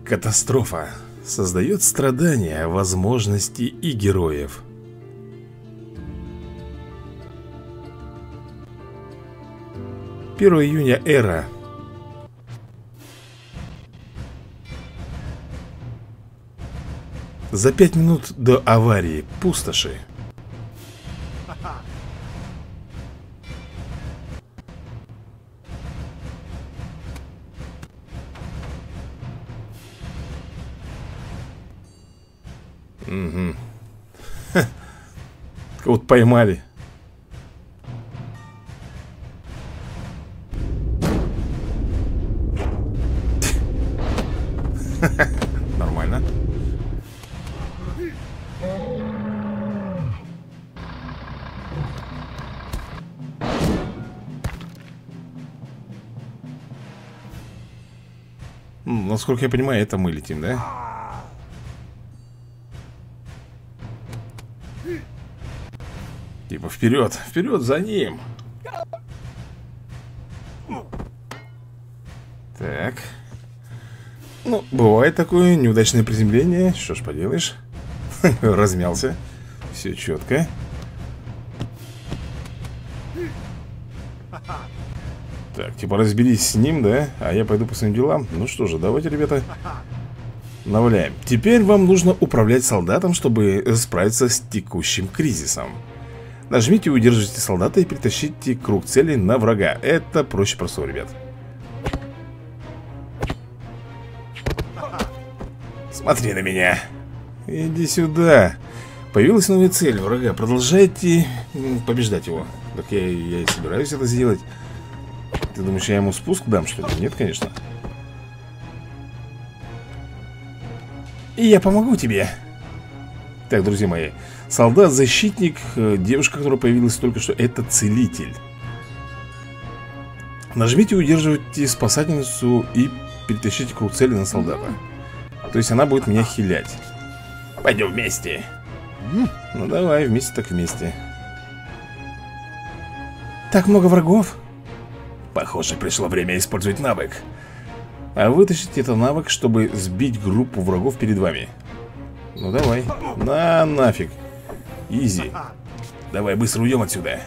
Катастрофа создает страдания, возможности и героев. Первое июня эра. За 5 минут до аварии пустоши. Угу. Кого-то поймали. Нормально. Насколько я понимаю, это мы летим, да? Типа вперед, вперед за ним. Так. Ну, бывает такое неудачное приземление. Что ж поделаешь. Размялся. Все четко. Так, типа разберись с ним, да? А я пойду по своим делам. Ну что же, давайте, ребята, наваляем. Теперь вам нужно управлять солдатом, чтобы справиться с текущим кризисом. Нажмите и удержите солдата и перетащите круг цели на врага. Это проще простого, ребят. Смотри на меня. Иди сюда. Появилась новая цель врага. Продолжайте побеждать его. Так я и собираюсь это сделать. Ты думаешь, я ему спуск дам, что ли? Нет, конечно. И я помогу тебе. Так, друзья мои. Солдат-защитник, девушка, которая появилась только что, это целитель. Нажмите и удерживайте спасательницу и перетащите круг цели на солдата. То есть она будет меня хилять. Пойдем вместе. Ну давай, вместе так вместе. Так много врагов. Похоже, пришло время использовать навык. А вытащите этот навык, чтобы сбить группу врагов перед вами. Ну давай. На нафиг. Изи. Давай быстро уйдем отсюда.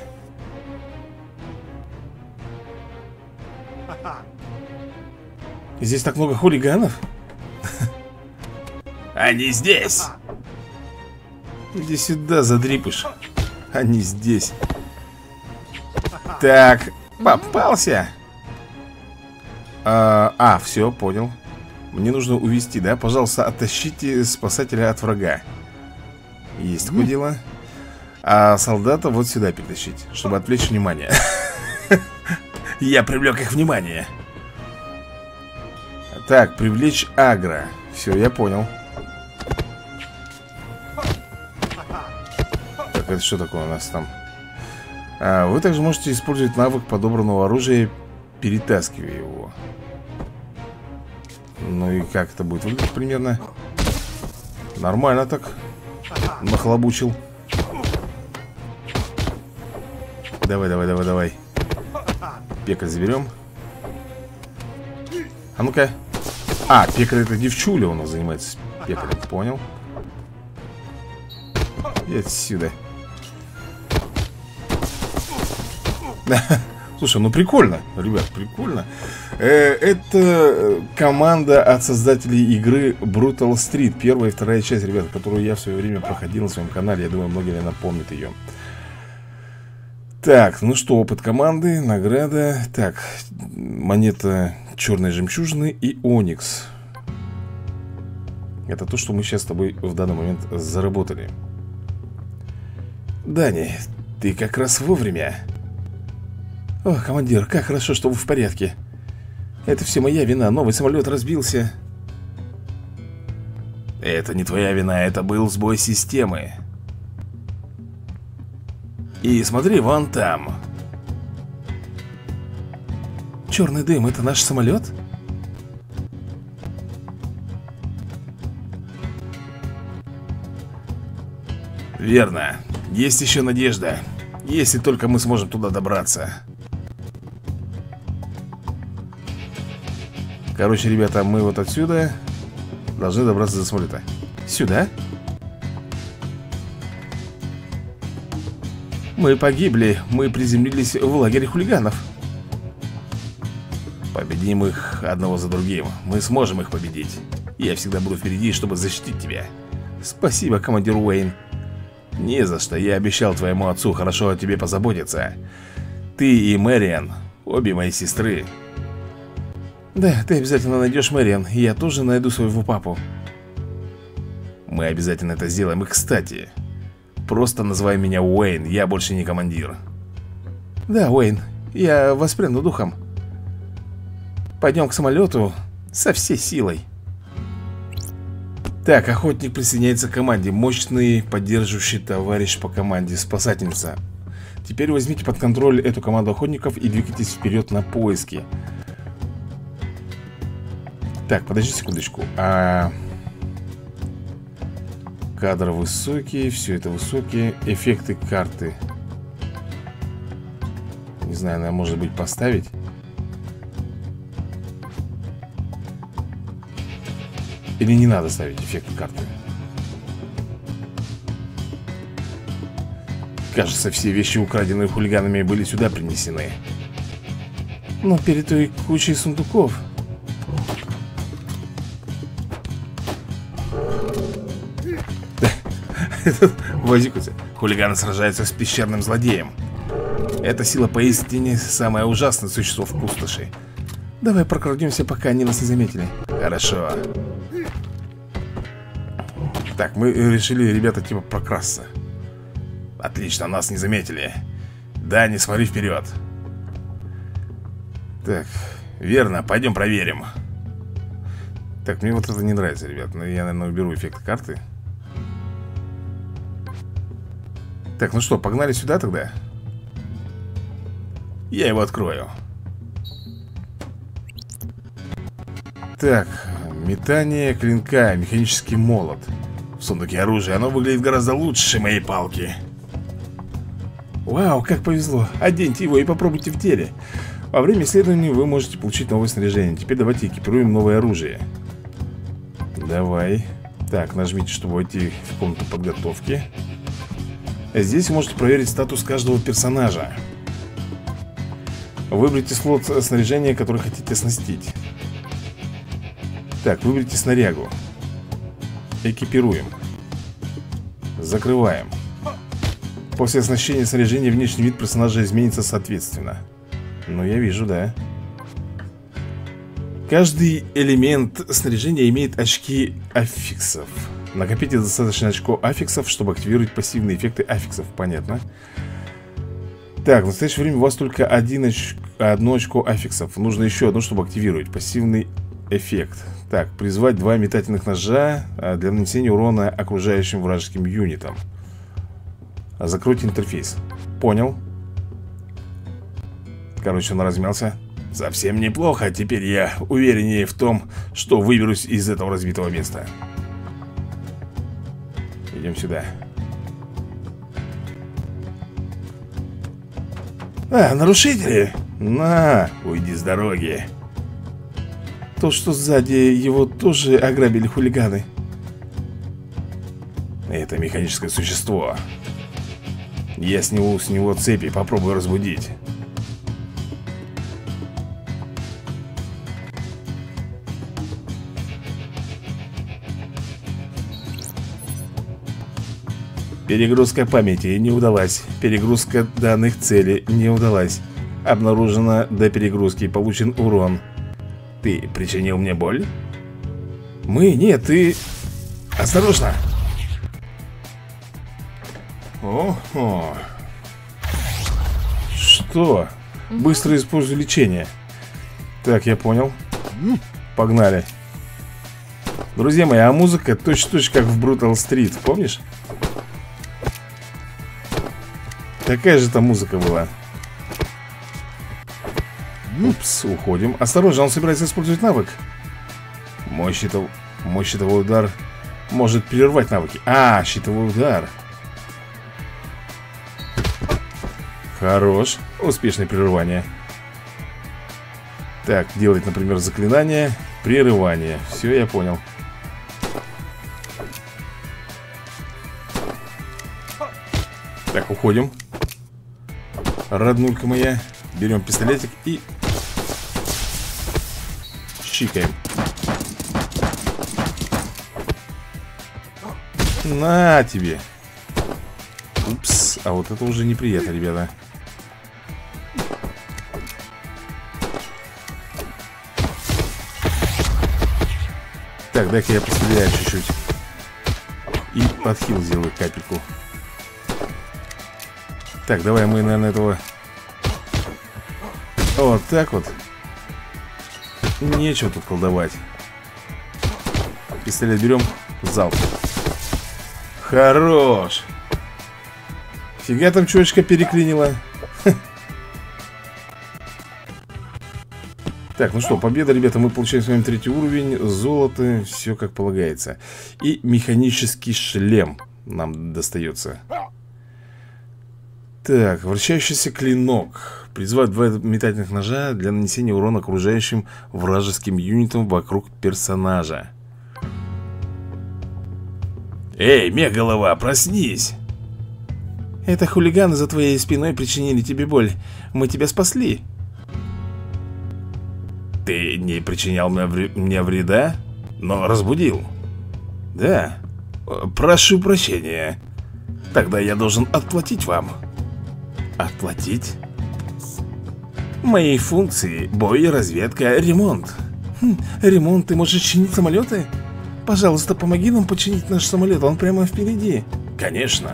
Здесь так много хулиганов. Они здесь. Иди сюда, задрипыш. Они здесь. Так, попался. Все, понял. Мне нужно увести, да? Пожалуйста, оттащите спасателя от врага. Есть такое дело. А солдата вот сюда перетащить, чтобы отвлечь внимание. Я привлек их внимание. Так, привлечь агро. Все, я понял. Так, это что такое у нас там? Вы также можете использовать навык подобранного оружия, перетаскивая его. Ну и как это будет выглядеть примерно? Нормально так. Нахлобучил. Давай, давай, давай, давай. Пекарь заберем. А ну-ка. Пекарь это девчуля у нас занимается. Пекарь, понял. И отсюда. Слушай, ну прикольно, ребят, прикольно. Это команда от создателей игры Brutal Street. Первая и вторая часть, ребят, которую я в свое время проходил на своем канале. Я думаю, многие, наверное, помнят ее. Так, ну что, опыт команды, награда. Так, монета черной жемчужины и оникс. Это то, что мы сейчас с тобой в данный момент заработали. Дани, ты как раз вовремя. О, командир, как хорошо, что вы в порядке. Это все моя вина, новый самолет разбился. Это не твоя вина, это был сбой системы. И смотри, вон там. Черный дым, это наш самолет? Верно, есть еще надежда. Если только мы сможем туда добраться. Короче, ребята, мы вот отсюда Должны добраться до самолета. Сюда? Мы погибли. Мы приземлились в лагере хулиганов. Победим их одного за другим. Мы сможем их победить. Я всегда буду впереди, чтобы защитить тебя. Спасибо, командир Уэйн. Не за что. Я обещал твоему отцу хорошо о тебе позаботиться. Ты и Мэриан, обе мои сестры. Да, ты обязательно найдешь Мэриан. И я тоже найду своего папу. Мы обязательно это сделаем. И кстати, просто называй меня Уэйн. Я больше не командир. Да, Уэйн, я воспряну духом. Пойдем к самолету со всей силой. Так, охотник присоединяется к команде. Мощный поддерживающий товарищ по команде. Спасательница. Теперь возьмите под контроль эту команду охотников и двигайтесь вперед на поиски. Так, подожди секундочку. Кадр высокий, все это высокие. Эффекты карты. Не знаю, надо, может быть, поставить. Или не надо ставить эффекты карты? Кажется, все вещи, украденные хулиганами, были сюда принесены. Но перед той кучей сундуков. Возикуйся. Хулиганы сражаются с пещерным злодеем. Эта сила поистине самое ужасное существо в пустоши. Давай прокрадемся, пока они нас не заметили. Хорошо. Так, мы решили, ребята, типа прокрасться. Отлично, нас не заметили. Да, не смотри вперед. Так, верно, пойдем проверим. Так, мне вот это не нравится, ребят. Но я, наверное, уберу эффект карты. Так, ну что, погнали сюда тогда. Я его открою. Так, метание клинка, механический молот. В сундуке оружия. Оно выглядит гораздо лучше моей палки. Вау, как повезло. Оденьте его и попробуйте в деле. Во время исследования вы можете получить новое снаряжение. Теперь давайте экипируем новое оружие. Давай. Так, нажмите, чтобы войти в комнату подготовки. Здесь вы можете проверить статус каждого персонажа. Выберите слот снаряжения, который хотите оснастить. Так, выберите снарягу. Экипируем. Закрываем. После оснащения снаряжения внешний вид персонажа изменится соответственно. Ну, я вижу, да. Каждый элемент снаряжения имеет очки аффиксов. Накопите достаточно очков аффиксов, чтобы активировать пассивные эффекты аффиксов. Понятно. Так, в настоящее время у вас только одно очко аффиксов. Нужно еще одно, чтобы активировать пассивный эффект. Так, призвать 2 метательных ножа для нанесения урона окружающим вражеским юнитам. Закройте интерфейс. Понял. Короче, он размялся. Совсем неплохо. Теперь я увереннее в том, что выберусь из этого разбитого места. Идем сюда. Нарушители? На, уйди с дороги. То, что сзади его тоже ограбили хулиганы. Это механическое существо. Я сниму с него цепи и попробую разбудить. Перегрузка памяти не удалась. Перегрузка данных цели не удалась. Обнаружено до перегрузки. Получен урон. Ты причинил мне боль? Мы? Нет, ты... Осторожно! Ого. Что? Быстро используй лечение. Так, я понял. Погнали. Друзья мои, а музыка точь-в-точь как в Brutal Street, помнишь? Такая же там музыка была. Упс, уходим. Осторожно, он собирается использовать навык. Мой щитовой удар может прервать навыки. Щитовой удар. Хорош. Успешное прерывание. Так, делать, например, заклинание. Прерывание. Все, я понял. уходим. Роднулька моя. Берем пистолетик и щикаем. На тебе. Упс, а вот это уже неприятно, ребята. Так, дай-ка я постреляю чуть-чуть. И подхил сделаю капельку. Так, давай мы, наверное, этого... Вот так вот. Нечего тут колдовать. Пистолет берем. Залп. Хорош. Фига там чувачка переклинила. Так, ну что, победа, ребята. Мы получаем с вами 3-й уровень. Золото, все как полагается. И механический шлем нам достается. Так, вращающийся клинок. Призывает 2 метательных ножа для нанесения урона окружающим вражеским юнитам вокруг персонажа. Эй, мегалова, проснись! Это хулиганы за твоей спиной причинили тебе боль. Мы тебя спасли. Ты не причинял мне вреда, но разбудил. Да. Прошу прощения. Тогда я должен отплатить вам. Отплатить? Мои функции: бой, разведка, ремонт. Ремонт? Ты можешь чинить самолеты? Пожалуйста, помоги нам починить наш самолет, он прямо впереди. Конечно.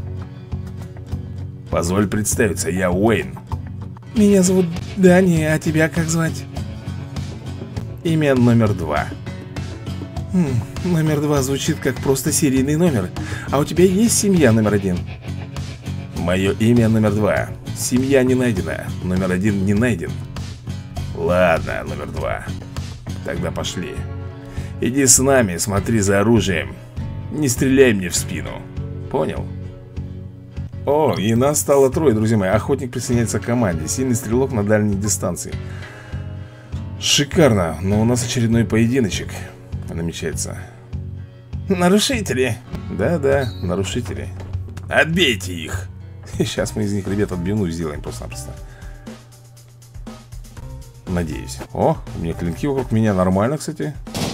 Позволь представиться, я Уэйн. Меня зовут Дани, а тебя как звать? Имя номер 2. Номер 2 звучит как просто серийный номер. А у тебя есть семья номер 1? Мое имя номер 2. Семья не найдена. Номер 1 не найден. Ладно, номер 2. Тогда пошли. Иди с нами, смотри за оружием. Не стреляй мне в спину. Понял? О, и нас стало 3, друзья мои. Охотник присоединяется к команде. Сильный стрелок на дальней дистанции. Шикарно. Но у нас очередной поединочек намечается. Нарушители. Да-да, нарушители. Отбейте их. Сейчас мы из них, ребят, отбивну сделаем просто-напросто. Надеюсь. О, у меня клинки вокруг меня. Нормально, кстати.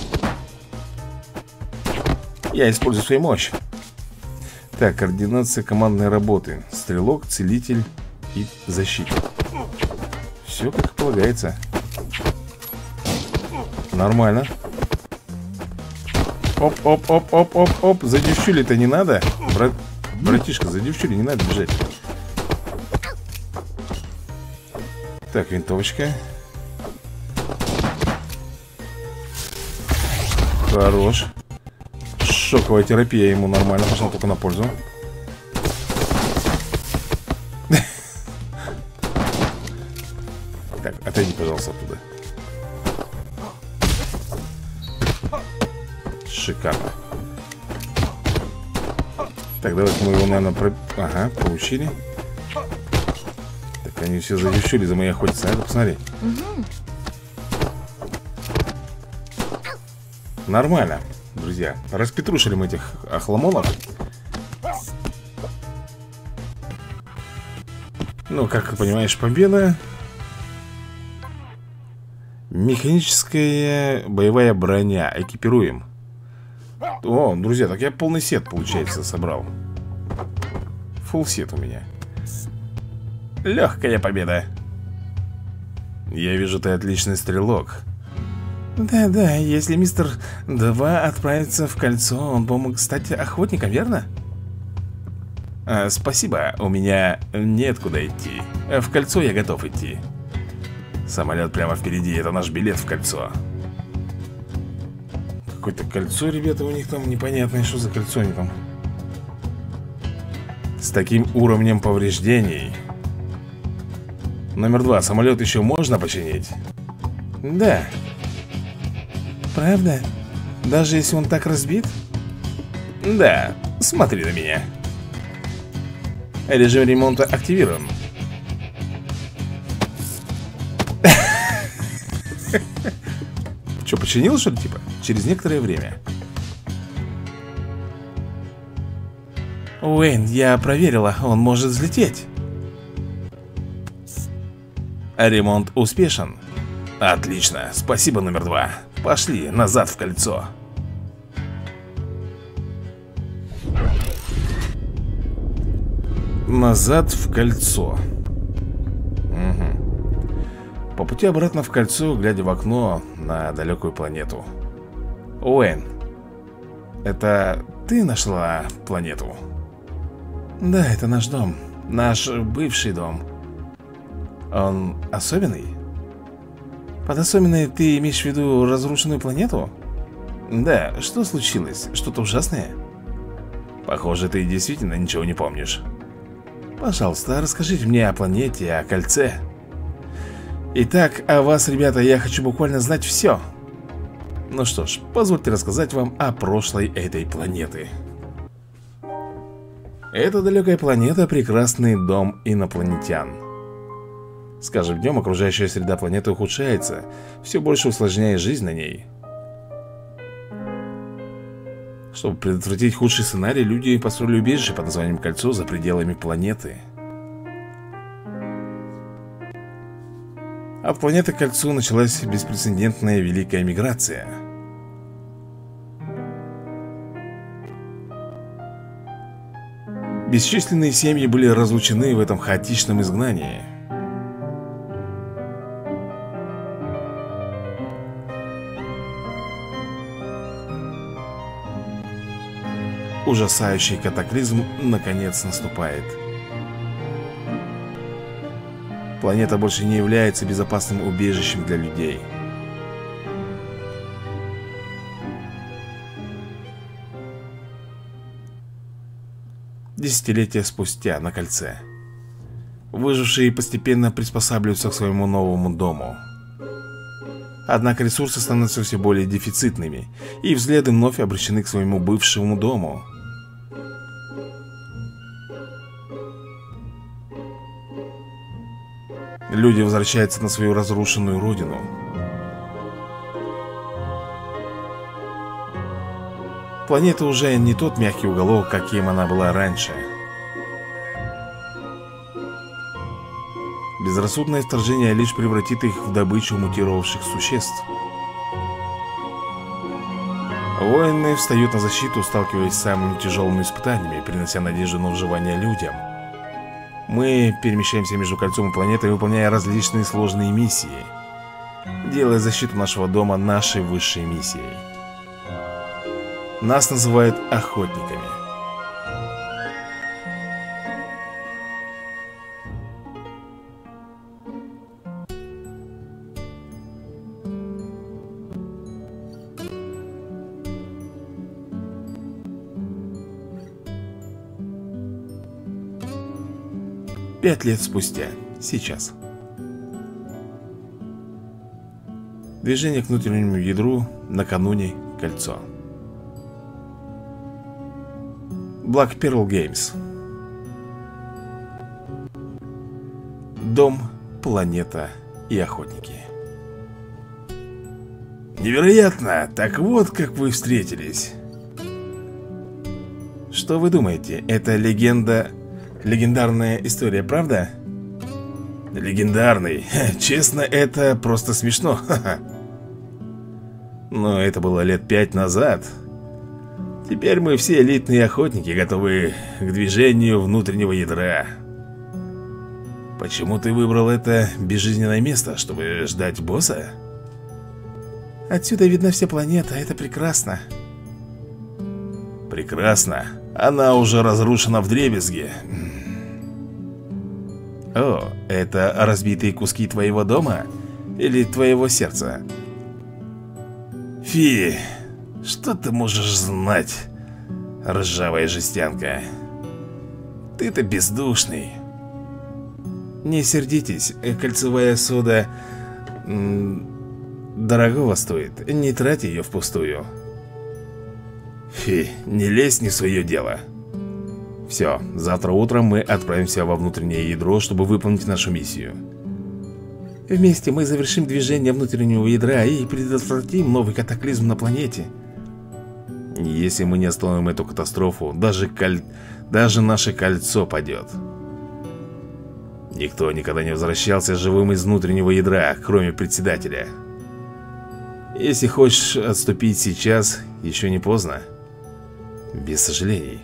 Я использую свою мощь. Так, координация командной работы. Стрелок, целитель и защитник. Все как полагается. Нормально. Оп-оп-оп-оп-оп-оп. За девчули-то не надо. Братишка, за девчули не надо бежать. Так, винтовочка. Хорош. Шоковая терапия ему нормально пошла, только на пользу. Так, отойди, пожалуйста, оттуда. Шикарно. Так, давайте мы его, наверное, Ага, получили. Так, они все задевчули, за моей охотятся. Это посмотри. Нормально, друзья. Распетрушили мы этих охламонов. Ну, как ты понимаешь, победа. Механическая боевая броня. Экипируем. О, друзья, так я полный сет, получается, собрал. Фулл сет у меня. Легкая победа. Я вижу, ты отличный стрелок. Да-да, если мистер 2 отправится в кольцо, он бы мог стать охотником, верно? Спасибо, у меня неоткуда идти. В кольцо я готов идти. Самолет прямо впереди, это наш билет в кольцо. Какое-то кольцо, ребята, у них там непонятное, что за кольцо они там. С таким уровнем повреждений. Номер 2, самолет еще можно починить? Да. Правда? Даже если он так разбит? Да, смотри на меня. Режим ремонта активирован. Че, починил, что ли, типа? Через некоторое время. Уэйн, я проверила, он может взлететь. Ремонт успешен. Отлично, спасибо, номер 2. Пошли назад в кольцо. Назад в кольцо. Угу. По пути обратно в кольцо, глядя в окно на далекую планету. Уэйн, это ты нашла планету? Да, это наш дом. Наш бывший дом. Он особенный? Под особенной ты имеешь в виду разрушенную планету? Да, что случилось? Что-то ужасное? Похоже, ты действительно ничего не помнишь. Пожалуйста, расскажите мне о планете, о кольце. Итак, о вас, ребята, я хочу буквально знать все. Ну что ж, позвольте рассказать вам о прошлой этой планеты. Эта далекая планета — прекрасный дом инопланетян. С каждым днем окружающая среда планеты ухудшается, все больше усложняя жизнь на ней. Чтобы предотвратить худший сценарий, люди построили убежище под названием Кольцо за пределами планеты. От планеты к Кольцу началась беспрецедентная великая миграция. Бесчисленные семьи были разлучены в этом хаотичном изгнании. Ужасающий катаклизм наконец наступает. Планета больше не является безопасным убежищем для людей. Десятилетия спустя на Кольце выжившие постепенно приспосабливаются к своему новому дому. Однако ресурсы становятся все более дефицитными, и взгляды вновь обращены к своему бывшему дому. Люди возвращаются на свою разрушенную родину. Планета уже не тот мягкий уголок, каким она была раньше. Безрассудное вторжение лишь превратит их в добычу мутировавших существ. Воины встают на защиту, сталкиваясь с самыми тяжелыми испытаниями, принося надежду на выживание людям. Мы перемещаемся между Кольцом и планетой, выполняя различные сложные миссии, делая защиту нашего дома нашей высшей миссией. Нас называют охотниками. Пять лет спустя. Сейчас. Движение к внутреннему ядру накануне Кольцо. Black Pearl Games. Дом, планета и охотники. Невероятно! Так вот, как вы встретились. Что вы думаете? Это легендарная история, правда? Легендарный. Честно, это просто смешно. Но это было лет 5 назад. Теперь мы все элитные охотники, готовы к движению внутреннего ядра. Почему ты выбрал это безжизненное место, чтобы ждать босса? Отсюда видна вся планета, это прекрасно. Прекрасно. Она уже разрушена вдребезги. О, это разбитые куски твоего дома? Или твоего сердца? Фи, что ты можешь знать, ржавая жестянка? Ты-то бездушный. Не сердитесь, кольцевая сода дорогого стоит. Не трать ее впустую. Фи, не лезь не в свое дело. Все, завтра утром мы отправимся во внутреннее ядро, чтобы выполнить нашу миссию. Вместе мы завершим движение внутреннего ядра и предотвратим новый катаклизм на планете. Если мы не остановим эту катастрофу, даже наше кольцо падет. Никто никогда не возвращался живым из внутреннего ядра, кроме председателя. Если хочешь отступить сейчас, еще не поздно. Без сожалений.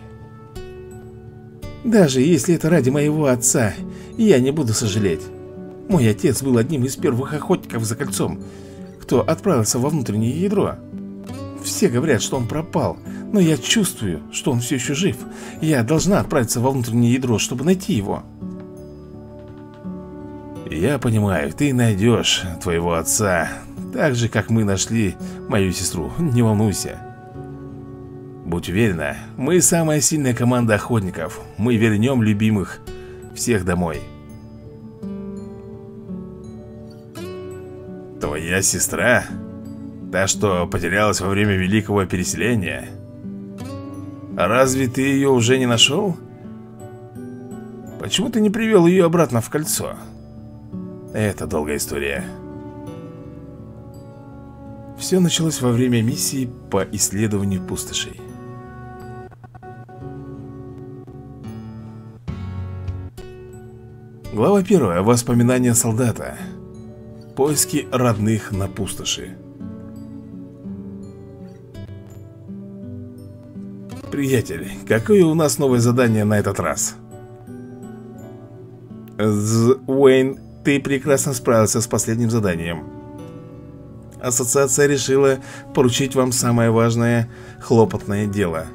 Даже если это ради моего отца, я не буду сожалеть. Мой отец был одним из первых охотников за кольцом, кто отправился во внутреннее ядро. Все говорят, что он пропал, но я чувствую, что он все еще жив. Я должна отправиться во внутреннее ядро, чтобы найти его. Я понимаю, ты найдешь твоего отца, так же, как мы нашли мою сестру. Не волнуйся. Будь уверена, мы самая сильная команда охотников. Мы вернем любимых всех домой. Твоя сестра? Та, что потерялась во время великого переселения? А разве ты ее уже не нашел? Почему ты не привел ее обратно в кольцо? Это долгая история. Все началось во время миссии по исследованию пустошей. Глава 1. Воспоминания солдата. Поиски родных на пустоши. Приятель, какое у нас новое задание на этот раз? Уэйн, ты прекрасно справился с последним заданием. Ассоциация решила поручить вам самое важное, хлопотное дело.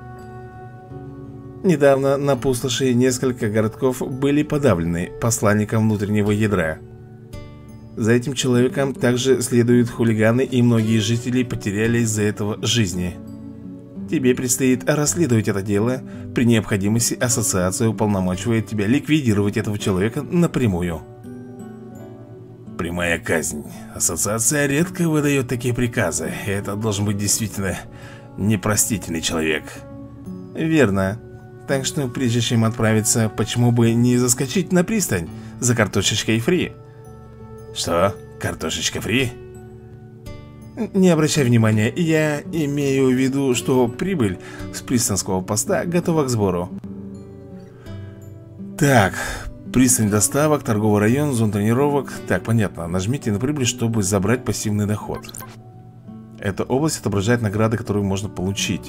Недавно на пустоши несколько городков были подавлены посланником внутреннего ядра. За этим человеком также следуют хулиганы, и многие жители потеряли из-за этого жизни. Тебе предстоит расследовать это дело. При необходимости ассоциация уполномочивает тебя ликвидировать этого человека напрямую. Прямая казнь. Ассоциация редко выдает такие приказы. Это должен быть действительно непростительный человек. Верно. Так что прежде чем отправиться, почему бы не заскочить на пристань за картошечкой фри? Что? Картошечка фри? Не обращай внимания, я имею в виду, что прибыль с пристанского поста готова к сбору. Так, пристань доставок, торговый район, зон тренировок. Так, понятно, нажмите на прибыль, чтобы забрать пассивный доход. Эта область отображает награды, которые можно получить.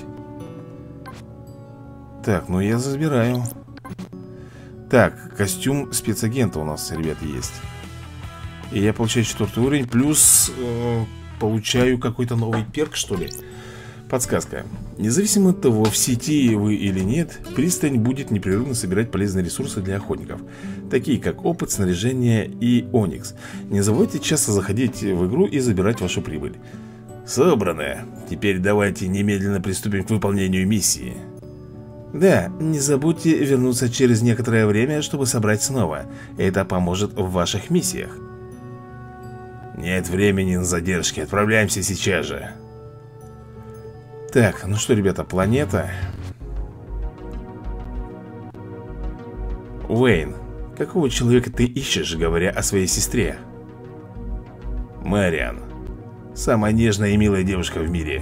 Так, ну я забираю. Так, костюм спецагента у нас, ребята, есть. И я получаю 4 уровень, плюс получаю какой-то новый перк, что ли. Подсказка. Независимо от того, в сети вы или нет, пристань будет непрерывно собирать полезные ресурсы для охотников, такие как опыт, снаряжение и оникс. Не забудьте часто заходить в игру и забирать вашу прибыль. Собрано. Теперь давайте немедленно приступим к выполнению миссии. Да, не забудьте вернуться через некоторое время, чтобы собрать снова. Это поможет в ваших миссиях. Нет времени на задержки, отправляемся сейчас же. Так, ну что, ребята, планета. Уэйн, какого человека ты ищешь, говоря о своей сестре? Мэриан, самая нежная и милая девушка в мире.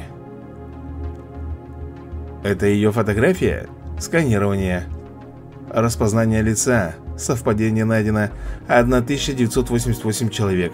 Это ее фотография? Сканирование. Распознание лица. Совпадение найдено. 1988 человек.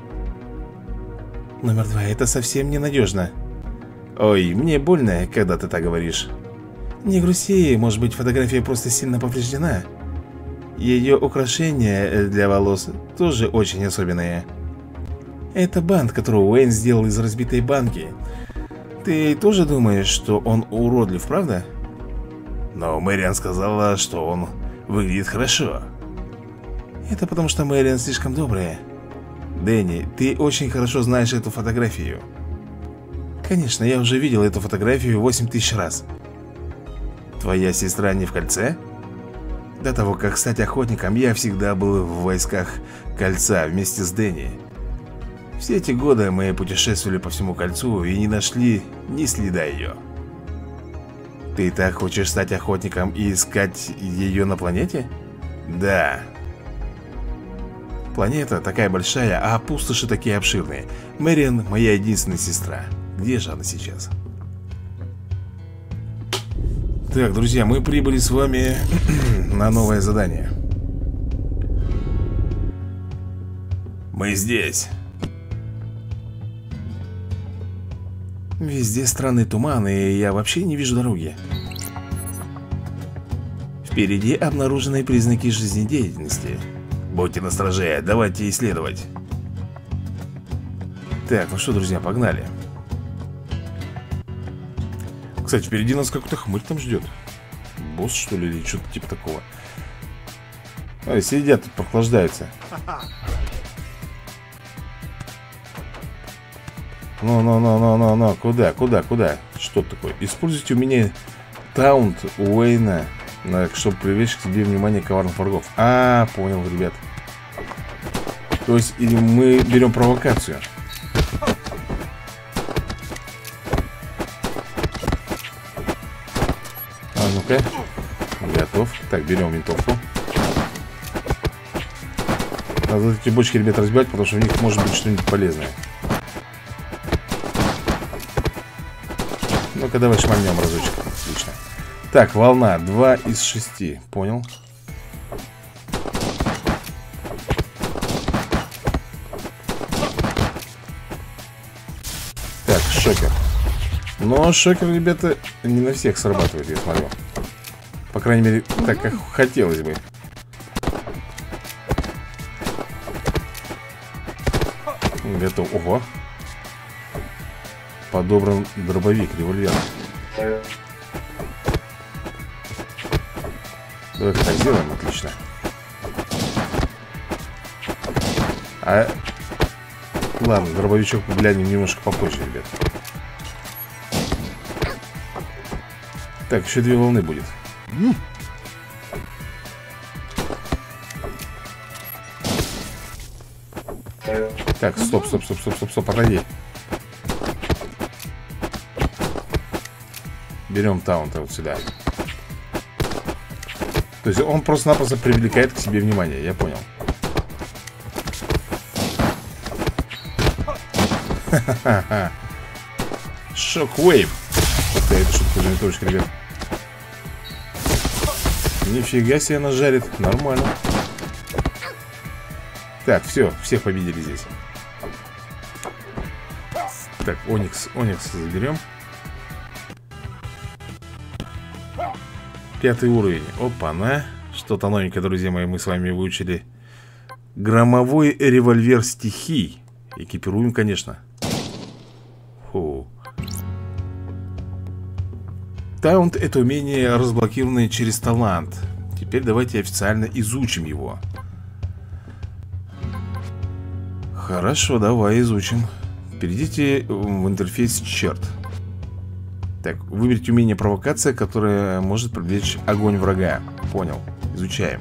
Номер 2, это совсем ненадежно. Ой, мне больно, когда ты так говоришь. Не грусти, может быть, фотография просто сильно повреждена. Ее украшения для волос тоже очень особенные. Это бант, который Уэйн сделал из разбитой банки. Ты тоже думаешь, что он уродлив, правда? Но Мэриан сказала, что он выглядит хорошо. Это потому что Мэриан слишком добрая. Дэнни, ты очень хорошо знаешь эту фотографию. Конечно, я уже видел эту фотографию 8000 раз. Твоя сестра не в кольце? До того, как стать охотником, я всегда был в войсках кольца вместе с Дэнни. Все эти годы мы путешествовали по всему кольцу и не нашли ни следа ее. Ты так хочешь стать охотником и искать ее на планете? Да. Планета такая большая, а пустоши такие обширные. Мэриан моя единственная сестра. Где же она сейчас? Так, друзья, мы прибыли с вами на новое задание. Мы здесь. Везде странный туман, и я вообще не вижу дороги. Впереди обнаружены признаки жизнедеятельности. Будьте настороже, давайте исследовать. Так, ну что, друзья, погнали. Кстати, впереди нас какой-то хмырь там ждет. Босс, что ли, или что-то типа такого. Сидят тут, прохлаждаются. Ну, куда? Что такое? Используйте умение таунт Уэйна, чтобы привлечь к себе внимание коварных врагов. Понял, ребят. То есть мы берем провокацию. Ну-ка. Готов. Так, берем винтовку. Надо эти бочки, ребят, разбивать, потому что в них может быть что-нибудь полезное. Ну-ка, давай шмальнем разочек. Отлично. Так, волна. 2 из 6. Понял. Так, шокер. Но шокер, ребята, не на всех срабатывает, я смотрю. По крайней мере, так, как хотелось бы. Готов. Ого. Подобран дробовик, револьвер. Давай-ка так сделаем, отлично. Ладно, дробовичок глянем немножко попозже, ребят. Так, еще 2 волны будет. Так, стоп, подойди. Берем таунта вот сюда. То есть он просто-напросто привлекает к себе внимание, я понял. Ха-ха-ха. Шоквейв. Это шутка винтовочка, ребят. Нифига себе она жарит. Нормально. Так, все, всех победили здесь. Так, Оникс заберем. 5 уровень. Опа-на. Что-то новенькое, друзья мои, мы с вами выучили. Громовой револьвер стихий. Экипируем, конечно. Фу. Таунт — это умение, разблокированное через талант. Теперь давайте официально изучим его. Хорошо, давай изучим. Перейдите в интерфейс черт. Так, выберите умение провокация, которое может привлечь огонь врага. Понял, изучаем.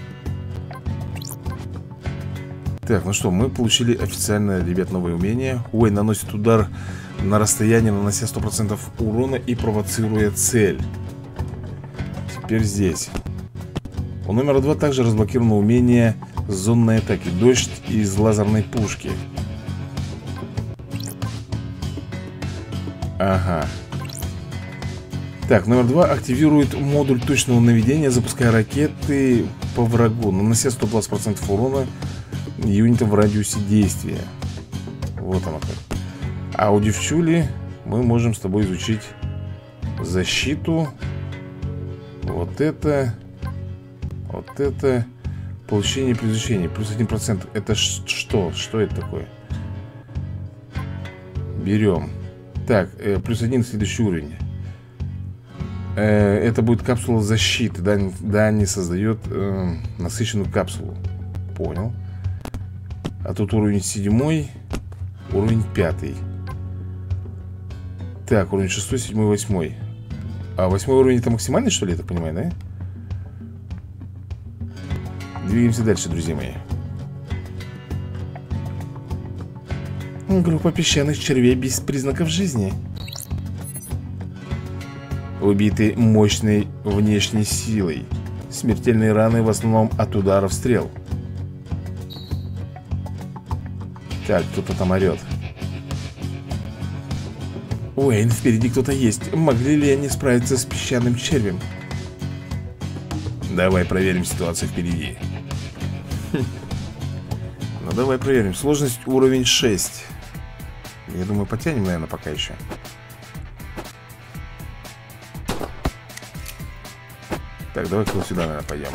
Так, ну что, мы получили официально, ребят, новое умение. Уэйн наносит удар на расстояние, нанося 100% урона и провоцируя цель. Теперь здесь. У номера 2 также разблокировано умение зонной атаки. Дождь из лазерной пушки. Ага. Так, номер 2 активирует модуль точного наведения, запуская ракеты по врагу, нанося 120% урона юнитам в радиусе действия. Вот оно как. А у девчули мы можем с тобой изучить защиту. Вот это. Вот это. Получение при изучении. Плюс 1%. Это что? Что это такое? Берем. Так, плюс 1 следующий уровень. Это будет капсула защиты. Дани создает насыщенную капсулу. Понял. А тут уровень 7, уровень 5. Так, уровень 6, 7, 8. А 8 уровень это максимальный, что ли, я так понимаю, да? Двигаемся дальше, друзья мои. Группа песчаных червей без признаков жизни. Убиты мощной внешней силой. Смертельные раны в основном от ударов стрел. Так, кто-то там орет. Уэйн, впереди кто-то есть. Могли ли они справиться с песчаным червем? Давай проверим ситуацию впереди. Ну давай проверим. Сложность уровень 6. Я думаю, потянем, наверное, пока еще. Так, давай-ка вот сюда, наверное, пойдем.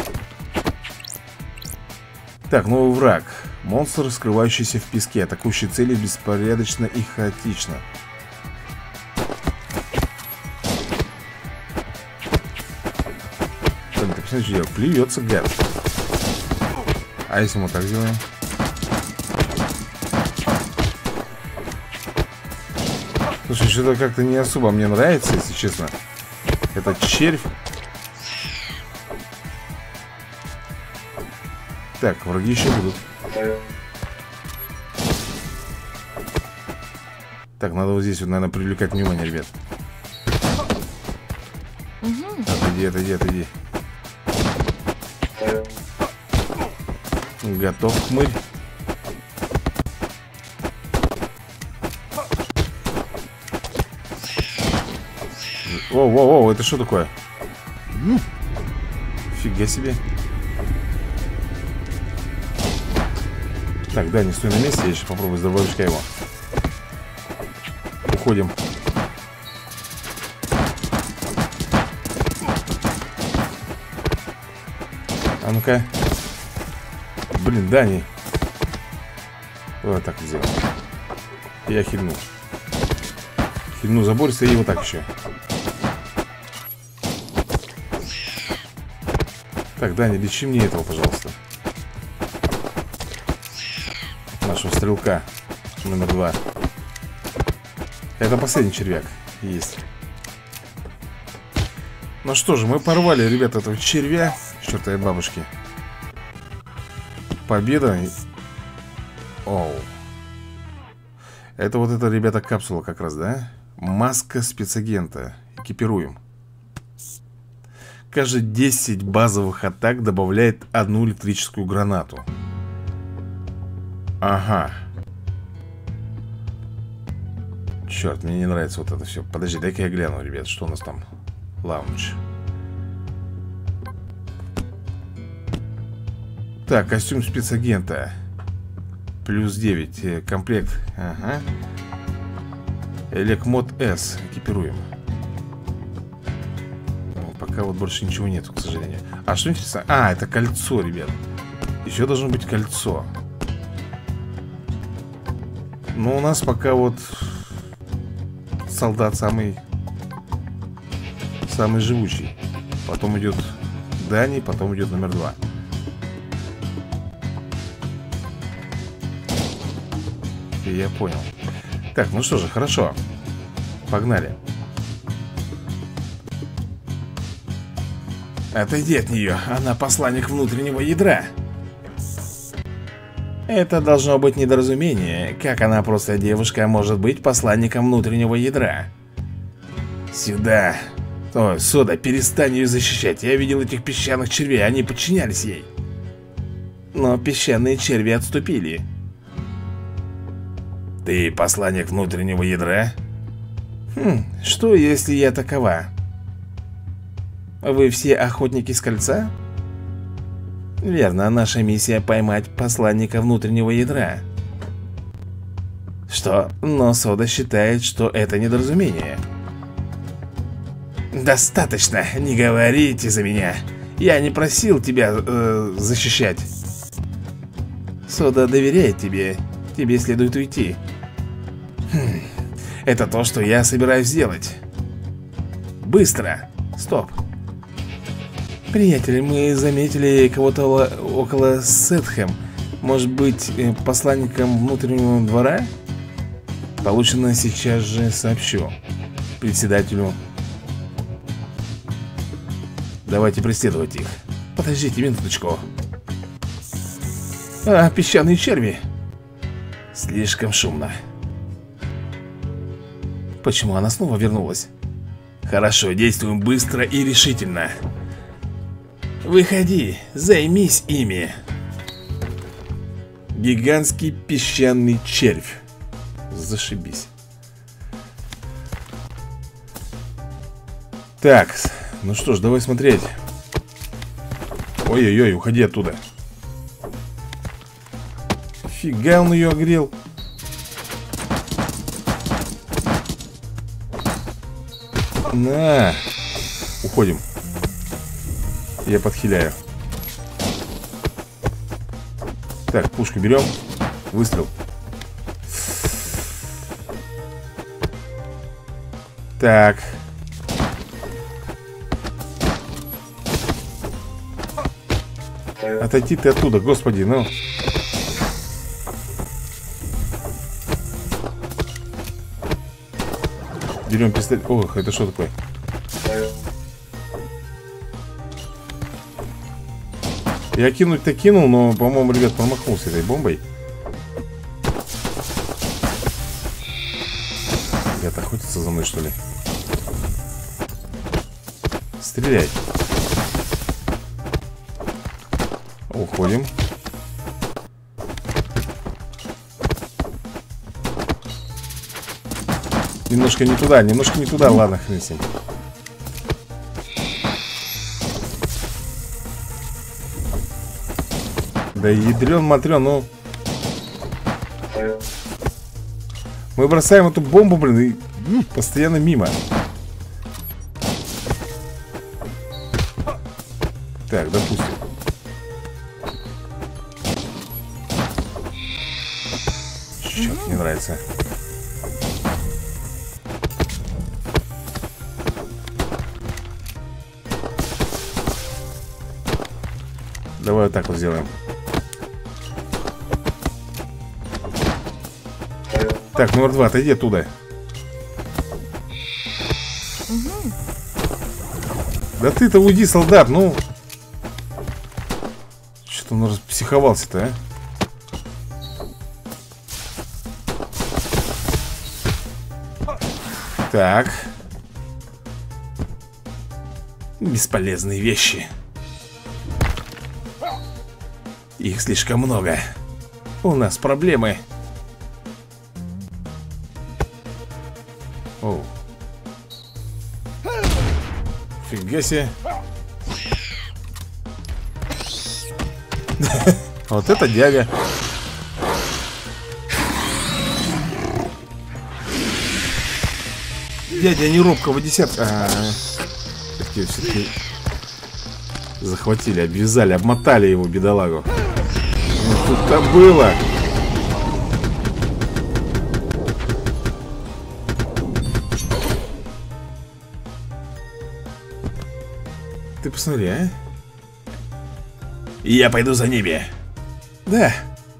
Так, новый враг. Монстр, скрывающийся в песке, атакующий цели беспорядочно и хаотично. Блин, ты посмотри, что делает? Плюется, гад. А если мы так сделаем? Слушай, что-то как-то не особо мне нравится, если честно. Этот червь. Так, враги еще будут. Так, надо вот здесь вот, наверное, привлекать внимание, ребят. Отойди, отойди, отойди. Готов, хмырь. Воу, это что такое? Фига себе. Так, да, не стой на месте, я сейчас попробую с дробовичка его. Уходим. А ну-ка. Блин, Дани. Вот так сделаем. Я хильну. Хильну забористо и вот так еще. Так, Дани, лечи мне этого, пожалуйста. Нашего стрелка номер 2. Это последний червяк. Есть. Ну что же, мы порвали, ребята, этого червя. Чертовой бабушки. Победа. Оу. Это вот это, ребята, капсула как раз, да? Маска спецагента. Экипируем. Каждые 10 базовых атак добавляет одну электрическую гранату. Ага. Черт, мне не нравится вот это все. Подожди, дай-ка я гляну, ребят, что у нас там. Лаунж. Так, костюм спецагента. Плюс 9. Комплект. Ага. Элекмод С. Экипируем. Пока вот больше ничего нету, к сожалению. А что интересно? А, это кольцо, ребят. Еще должно быть кольцо. Но у нас пока вот солдат самый живучий. Потом идет Дани, потом идет номер 2. Я понял. Так, ну что же, хорошо. Погнали. Отойди от нее, она посланник внутреннего ядра. Это должно быть недоразумение. Как она просто девушка может быть посланником внутреннего ядра? Сюда. Ой, Сода, перестань ее защищать. Я видел этих песчаных червей, они подчинялись ей. Но песчаные черви отступили. Ты посланник внутреннего ядра? Что если я такова? Вы все охотники с кольца? Верно, наша миссия поймать посланника внутреннего ядра. Что? Но Сода считает, что это недоразумение. Достаточно, не говорите за меня. Я не просил тебя защищать. Сода доверяет тебе. Тебе следует уйти. Это то, что я собираюсь сделать. Быстро. Стоп. Приятели, мы заметили кого-то около Сетхэм. Может быть, посланником внутреннего двора? Получено сейчас же сообщу председателю. Давайте преследовать их. Подождите минуточку. А, песчаные черви. Слишком шумно. Почему она снова вернулась? Хорошо, действуем быстро и решительно. Выходи, займись ими. Гигантский песчаный червь. Зашибись. Так, ну что ж, давай смотреть. Ой-ой-ой, уходи оттуда. Фига он ее огрел. На. Уходим. Я подхиляю. Так, пушку берем. Выстрел. Так. Отойди ты оттуда, господи, ну. Берем пистолет. Ох, это что такое? Я кинуть-то кинул, но, по-моему, ребят, промахнулся этой бомбой. Ребят, охотятся за мной, что ли? Стреляй. Уходим. Немножко не туда, ладно, хрен с ним. Да ядрен-матрен, ну. Мы бросаем эту бомбу, блин, и постоянно мимо. Так, допустим. Черт, не нравится. Давай вот так вот сделаем. Так, номер 2, отойди оттуда. Да ты-то уйди, солдат, ну. Что-то он распсиховался-то, а? Так. Бесполезные вещи. Их слишком много. У нас проблемы. Оу. Фига себе. Вот это дядя. Дядя не робкого десятка. Все-таки захватили, обвязали, обмотали его, бедолагу. Ну, тут-то было. Ты посмотри, а? Я пойду за ними. Да.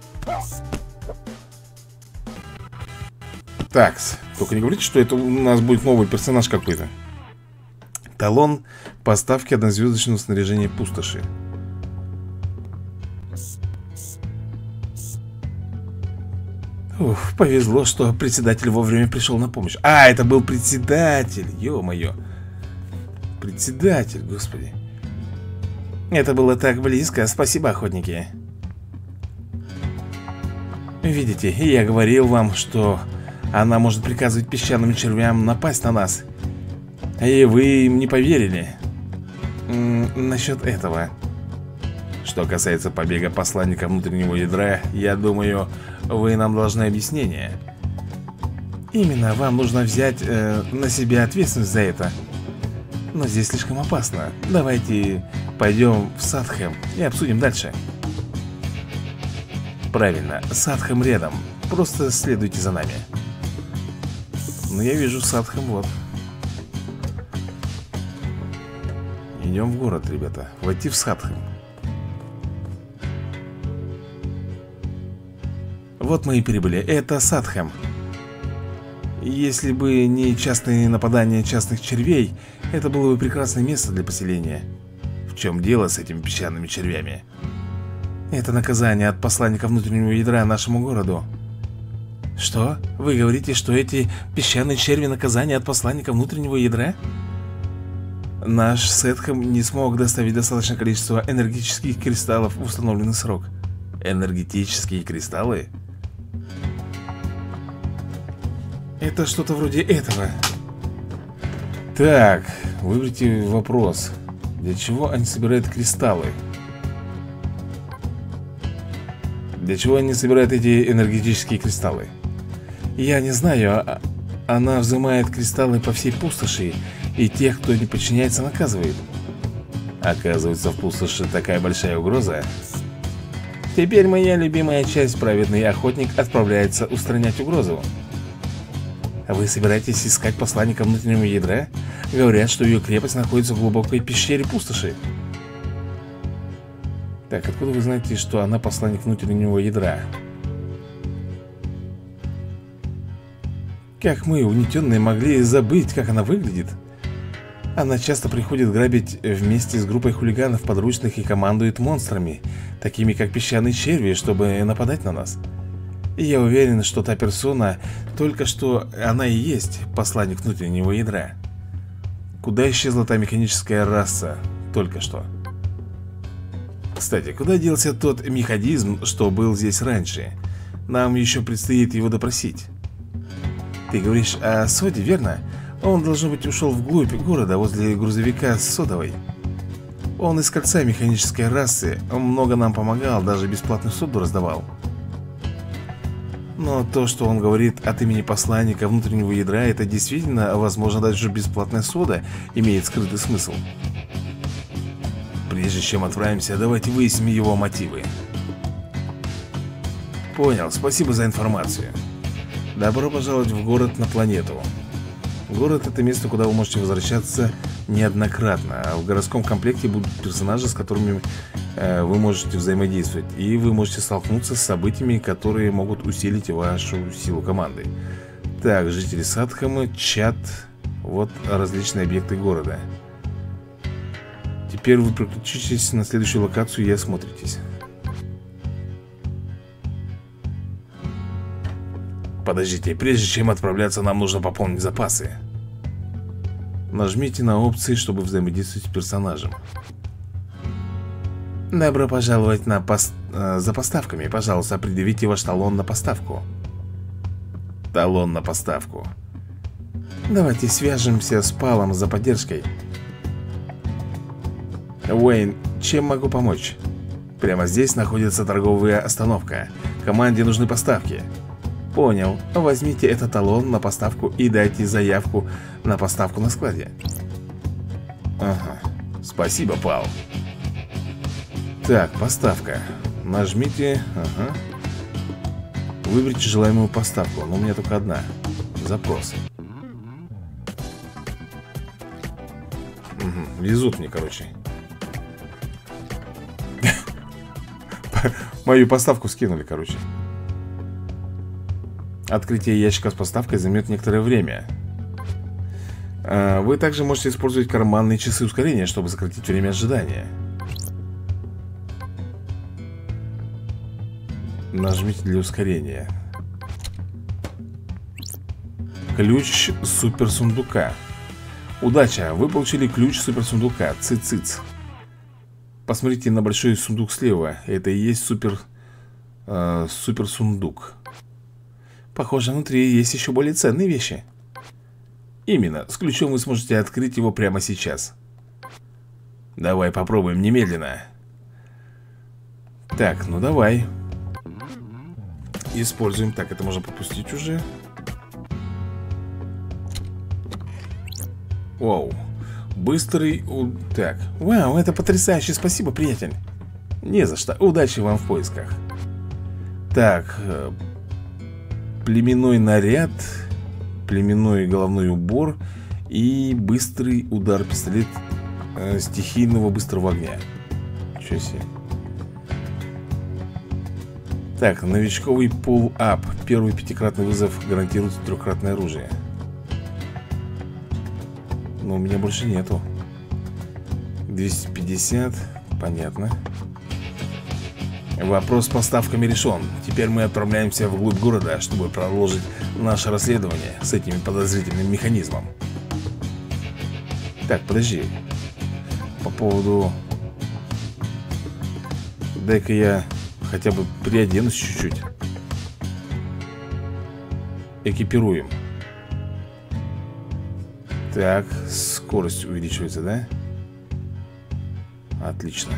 Так, только не говорите, что это у нас будет новый персонаж какой-то. Талон поставки однозвездочного снаряжения пустоши. Ух, повезло, что председатель вовремя пришел на помощь. А, это был председатель, ё-моё. Председатель, господи. Это было так близко, спасибо, охотники. Видите, я говорил вам, что она может приказывать песчаным червям напасть на нас. И вы им не поверили. Насчет этого. Что касается побега посланника внутреннего ядра, я думаю, вы нам должны объяснение. Именно, вам нужно взять на себя ответственность за это. Но здесь слишком опасно. Давайте пойдем в Садхэм и обсудим дальше. Правильно, Садхэм рядом. Просто следуйте за нами. Ну, я вижу Садхэм, вот. Идем в город, ребята. Войти в Садхэм. Вот мы и прибыли. Это Садхэм. Если бы не частые нападания частных червей, это было бы прекрасное место для поселения. В чем дело с этими песчаными червями? Это наказание от посланника внутреннего ядра нашему городу. Что? Вы говорите, что эти песчаные черви наказание от посланника внутреннего ядра? Наш Садхэм не смог доставить достаточное количество энергетических кристаллов в установленный срок. Энергетические кристаллы? Это что-то вроде этого. Так, выберите вопрос. Для чего они собирают кристаллы? Для чего они собирают эти энергетические кристаллы? Я не знаю. Она взимает кристаллы по всей пустоши, и тех, кто не подчиняется, наказывает. Оказывается, в пустоши такая большая угроза. Теперь моя любимая часть, праведный охотник, отправляется устранять угрозу. Вы собираетесь искать посланника внутреннего ядра? Говорят, что ее крепость находится в глубокой пещере пустоши. Так, откуда вы знаете, что она посланник внутреннего ядра? Как мы, угнетенные, могли забыть, как она выглядит? Она часто приходит грабить вместе с группой хулиганов подручных и командует монстрами, такими как песчаные черви, чтобы нападать на нас. И я уверен, что та персона, только что она и есть посланник внутреннего ядра. Куда исчезла та механическая раса только что? Кстати, куда делся тот механизм, что был здесь раньше? Нам еще предстоит его допросить. Ты говоришь о соде, верно? Он, должно быть, ушел вглубь города возле грузовика с содовой. Он из кольца механической расы. Он много нам помогал, даже бесплатную соду раздавал. Но то, что он говорит от имени посланника внутреннего ядра, это действительно, возможно, даже бесплатная сода имеет скрытый смысл. Прежде чем отправимся, давайте выясним его мотивы. Понял, спасибо за информацию. Добро пожаловать в город на планету. Город — это место, куда вы можете возвращаться неоднократно. А в городском комплекте будут персонажи, с которыми вы можете взаимодействовать. И вы можете столкнуться с событиями, которые могут усилить вашу силу команды. Так, жители Садхамы, чат. Вот различные объекты города. Теперь вы переключитесь на следующую локацию и осмотритесь. Подождите, прежде чем отправляться, нам нужно пополнить запасы. Нажмите на опции, чтобы взаимодействовать с персонажем. Добро пожаловать за поставками. Пожалуйста, предъявите ваш талон на поставку. Талон на поставку. Давайте свяжемся с Палом за поддержкой. Уэйн, чем могу помочь? Прямо здесь находится торговая остановка. Команде нужны поставки. Понял. Возьмите этот талон на поставку и дайте заявку на поставку на складе. Ага. Спасибо, Пал. Так, поставка. Нажмите. Ага. Выберите желаемую поставку. Но у меня только одна. Запрос. Угу. Везут мне, короче. Мою поставку скинули, короче. Открытие ящика с поставкой займет некоторое время. Вы также можете использовать карманные часы ускорения, чтобы сократить время ожидания. Нажмите для ускорения. Ключ суперсундука. Удача! Вы получили ключ суперсундука. Циц-циц. Посмотрите на большой сундук слева. Это и есть суперсундук. Похоже, внутри есть еще более ценные вещи. Именно, с ключом вы сможете открыть его прямо сейчас. Давай попробуем немедленно. Так, ну давай. Используем. Так, это можно пропустить уже. Вау. Быстрый... Так, вау, это потрясающе. Спасибо, приятель. Не за что. Удачи вам в поисках. Так... Племенной наряд, племенной головной убор и быстрый удар пистолет стихийного быстрого огня. Ничего себе. Так, новичковый пул-ап. Первый 5-кратный вызов гарантирует 3-кратное оружие. Но у меня больше нету. 250, понятно. Вопрос с поставками решен. Теперь мы отправляемся вглубь города, чтобы продолжить наше расследование с этим подозрительным механизмом. Так, подожди. По поводу... Дай-ка я хотя бы приоденусь чуть-чуть. Экипируем. Так, скорость увеличивается, да? Отлично.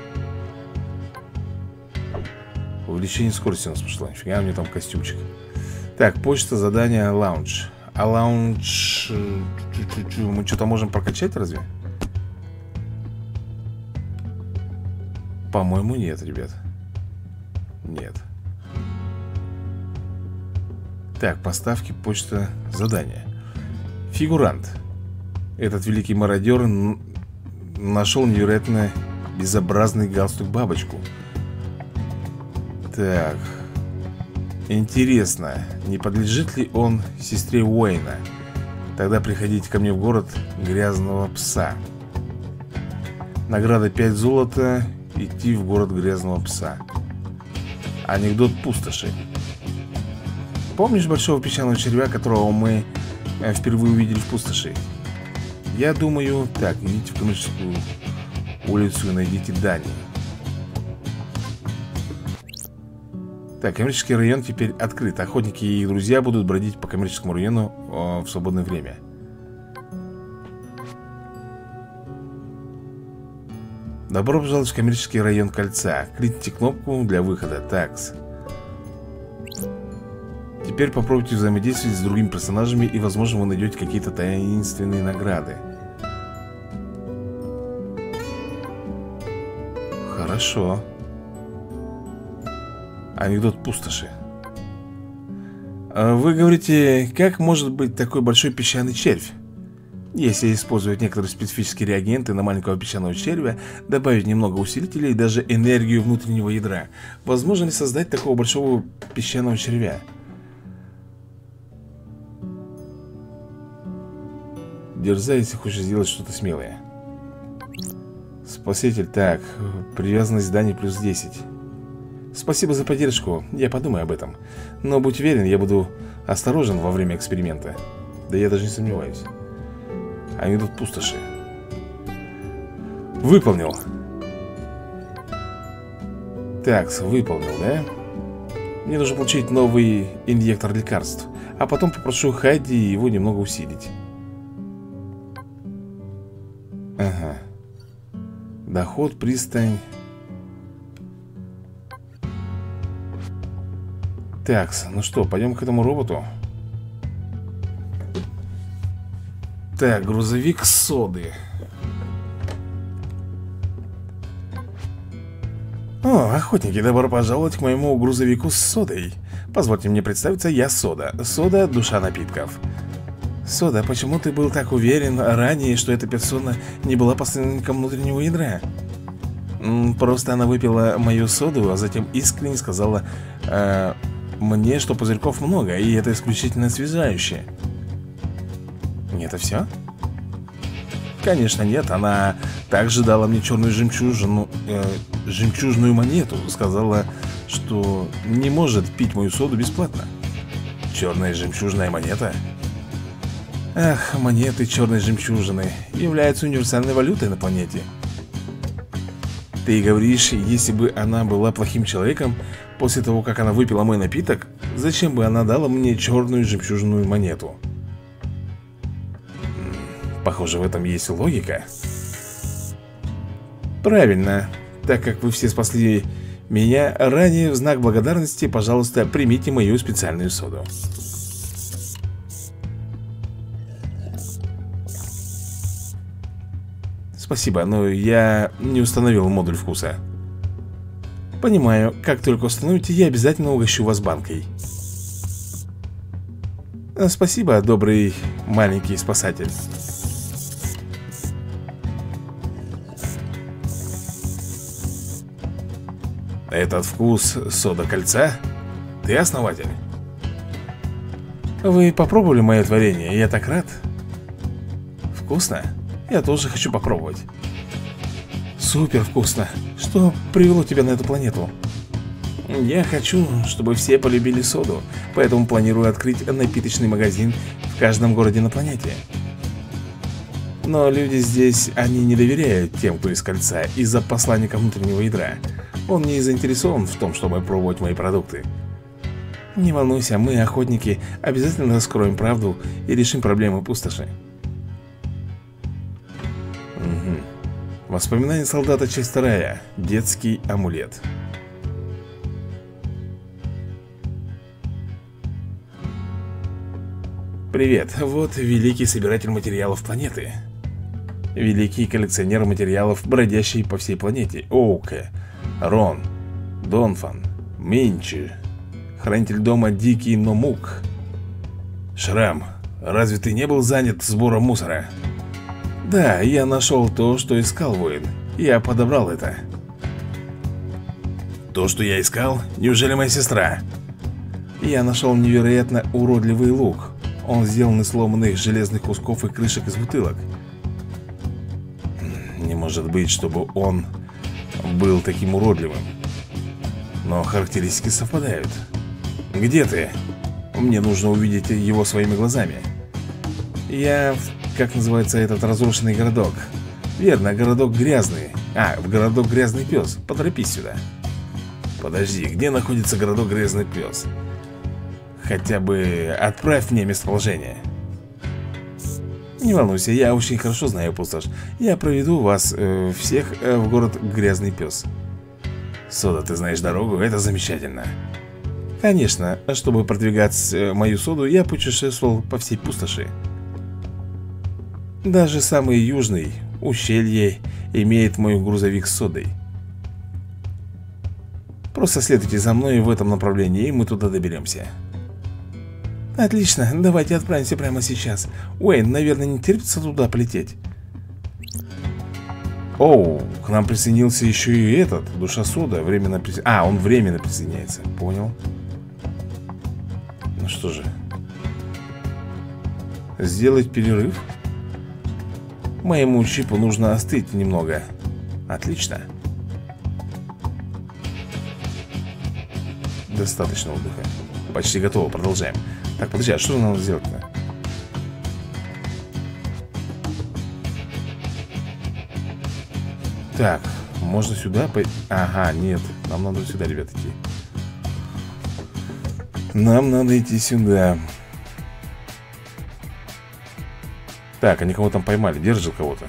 Увеличение скорости у нас пошло. Нифига, у меня там костюмчик. Так, почта, задание, лаунж. А лаунж... Мы что-то можем прокачать, разве? По-моему, нет, ребят. Нет. Так, поставки, почта, задание. Фигурант. Этот великий мародер нашел невероятно безобразный галстук-бабочку. Так. Интересно, не подлежит ли он сестре Уэйна? Тогда приходите ко мне в город грязного пса. Награда 5 золота. Идти в город грязного пса. Анекдот пустоши. Помнишь большого песчаного червя, которого мы впервые увидели в пустоши? Я думаю... Так, идите в коммерческую улицу и найдите Дани. Так, коммерческий район теперь открыт. Охотники и их друзья будут бродить по коммерческому району в свободное время. Добро пожаловать в коммерческий район кольца. Кликните кнопку для выхода. Такс. Теперь попробуйте взаимодействовать с другими персонажами, и, возможно, вы найдете какие-то таинственные награды. Хорошо. Анекдот пустоши. Вы говорите, как может быть такой большой песчаный червь? Если использовать некоторые специфические реагенты на маленького песчаного червя, добавить немного усилителей и даже энергию внутреннего ядра, возможно ли создать такого большого песчаного червя? Дерзай, если хочешь сделать что-то смелое. Спаситель, так, привязанность зданий плюс 10. Спасибо за поддержку, я подумаю об этом. Но будь уверен, я буду осторожен во время эксперимента. Да я даже не сомневаюсь. Анекдот пустоши. Выполнил. Так, выполнил, да? Мне нужно получить новый инъектор лекарств. А потом попрошу Хайди его немного усилить. Ага. Доход, пристань. Так, ну что, пойдем к этому роботу. Так, грузовик соды. О, охотники, добро пожаловать к моему грузовику с содой. Позвольте мне представиться, я Сода. Сода – душа напитков. Сода, почему ты был так уверен ранее, что эта персона не была поклонником внутреннего ядра? Просто она выпила мою соду, а затем искренне сказала мне, что пузырьков много, и это исключительно освежающее. Это все? Конечно нет, она также дала мне черную жемчужину, жемчужную монету. Сказала, что не может пить мою соду бесплатно. Черная жемчужная монета? Ах, монеты черной жемчужины являются универсальной валютой на планете. Ты говоришь, если бы она была плохим человеком, после того, как она выпила мой напиток, зачем бы она дала мне черную жемчужную монету? Похоже, в этом есть логика. Правильно. Так как вы все спасли меня ранее, в знак благодарности, пожалуйста, примите мою специальную соду. Спасибо, но я не установил модуль вкуса. Понимаю, как только установите, я обязательно угощу вас банкой. Спасибо, добрый маленький спасатель. Этот вкус сода кольца? Ты основатель? Вы попробовали мое творение? Я так рад. Вкусно? Я тоже хочу попробовать. Супер вкусно. Что привело тебя на эту планету? Я хочу, чтобы все полюбили соду, поэтому планирую открыть напиточный магазин в каждом городе на планете. Но люди здесь, они не доверяют тем, кто из кольца, из-за посланника внутреннего ядра. Он не заинтересован в том, чтобы пробовать мои продукты. Не волнуйся, мы, охотники, обязательно раскроем правду и решим проблемы пустоши. Воспоминания солдата, часть 2. Детский амулет. Привет, вот великий собиратель материалов планеты. Великий коллекционер материалов, бродящий по всей планете. Оуке, Рон, Донфан, Минчи, хранитель дома Дикий Номук. Шрам, разве ты не был занят сбором мусора? Да, я нашел то, что искал, воин. Я подобрал это. То, что я искал? Неужели моя сестра? Я нашел невероятно уродливый лук. Он сделан из сломанных железных кусков и крышек из бутылок. Не может быть, чтобы он был таким уродливым. Но характеристики совпадают. Где ты? Мне нужно увидеть его своими глазами. Я... Как называется этот разрушенный городок? Верно, городок Грязный. В городок Грязный Пес. Поторопись сюда. Подожди, где находится городок Грязный Пес? Хотя бы отправь мне местоположение. Не волнуйся, я очень хорошо знаю пустошь. Я проведу вас всех в город Грязный Пес. Сода, ты знаешь дорогу? Это замечательно. Конечно, чтобы продвигать мою соду, я путешествовал по всей пустоши. Даже самый южный ущелье имеет мой грузовик с содой. Просто следуйте за мной в этом направлении, и мы туда доберемся. Отлично, давайте отправимся прямо сейчас. Уэйн, наверное, не терпится туда полететь. Оу, к нам присоединился еще и этот, душа сода, временно он временно присоединяется, понял. Ну что же, сделать перерыв? Моему чипу нужно остыть немного. Отлично. Достаточно отдыха. Почти готово, продолжаем. Так, подожди, а что нам сделать-то? Так, можно сюда пойти? Ага, нет, нам надо сюда, ребят, идти. Нам надо идти сюда. Так, они кого-то там поймали, держал кого-то.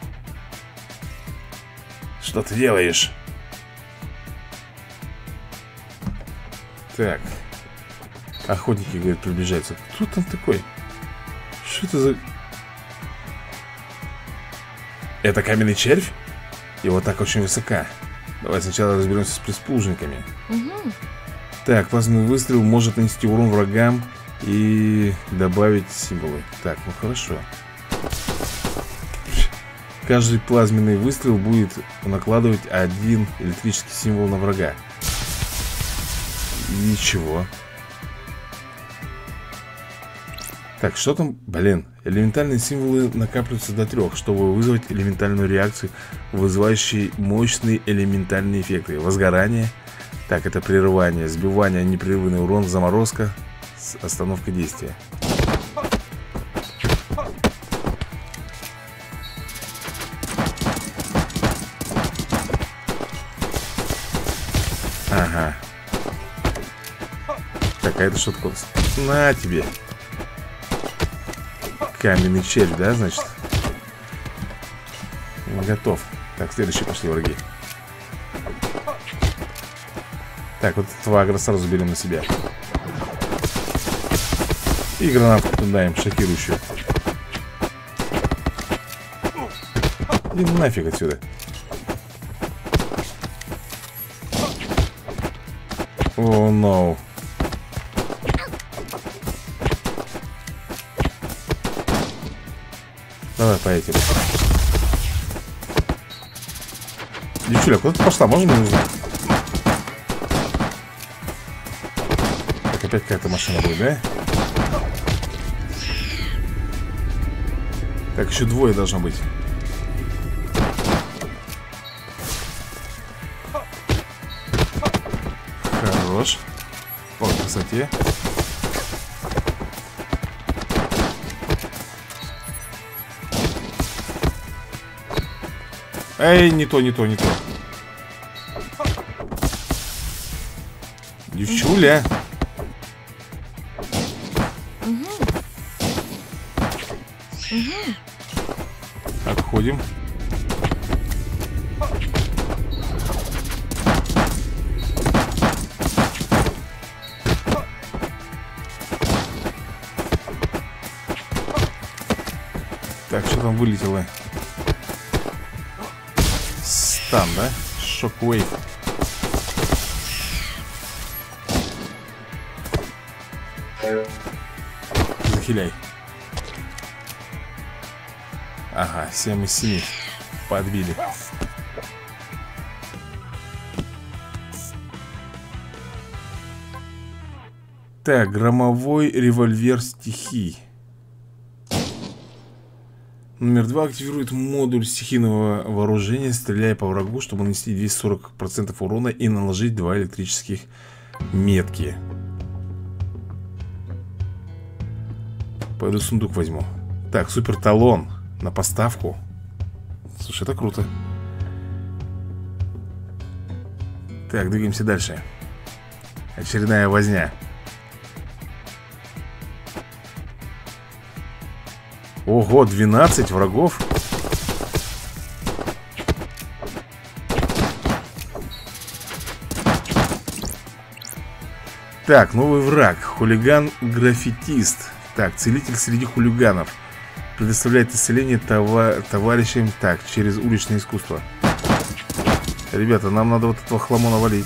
Что ты делаешь? Так. Охотники, говорят, приближаются. Кто там такой? Что это за... Это каменный червь? Его так очень высока. Давай сначала разберемся с прислужниками. Так, плазменный выстрел может нанести урон врагам и добавить символы. Так, ну хорошо. Каждый плазменный выстрел будет накладывать один электрический символ на врага. Ничего. Так, что там? Блин, элементальные символы накапливаются до 3, чтобы вызвать элементальную реакцию, вызывающую мощные элементальные эффекты. Возгорание. Так, это прерывание, сбивание, непрерывный урон, заморозка, остановка действия. Ага. Так, а это что такое? На тебе. Каменный червь, да, значит? Готов. Так, следующие пошли враги. Так, вот этого агро сразу берем на себя. И гранату туда им шокирующую. И нафиг отсюда. О, ноу. Давай по этим. Девчуля, куда ты пошла? Можно мне узнать? Так, опять какая-то машина будет, да? Так, еще двое должно быть. Хорош. По красоте. Эй, не то, не то, не то. Девчуля. Отходим. Так, что там вылетело? Стан, да? Шоквейв. Захиляй. Ага, 7 из 7. Подбили. Так, громовой револьвер стихий. Номер 2 активирует модуль стихийного вооружения, стреляя по врагу, чтобы нанести 240% урона и наложить 2 электрических метки. Пойду сундук возьму. Так, супер талон на поставку. Слушай, это круто. Так, двигаемся дальше. Очередная возня. Ого, 12 врагов. Так, новый враг. Хулиган-граффитист. Так, целитель среди хулиганов. Предоставляет исцеление товарищам. Так, через уличное искусство. Ребята, нам надо вот этого хламона валить.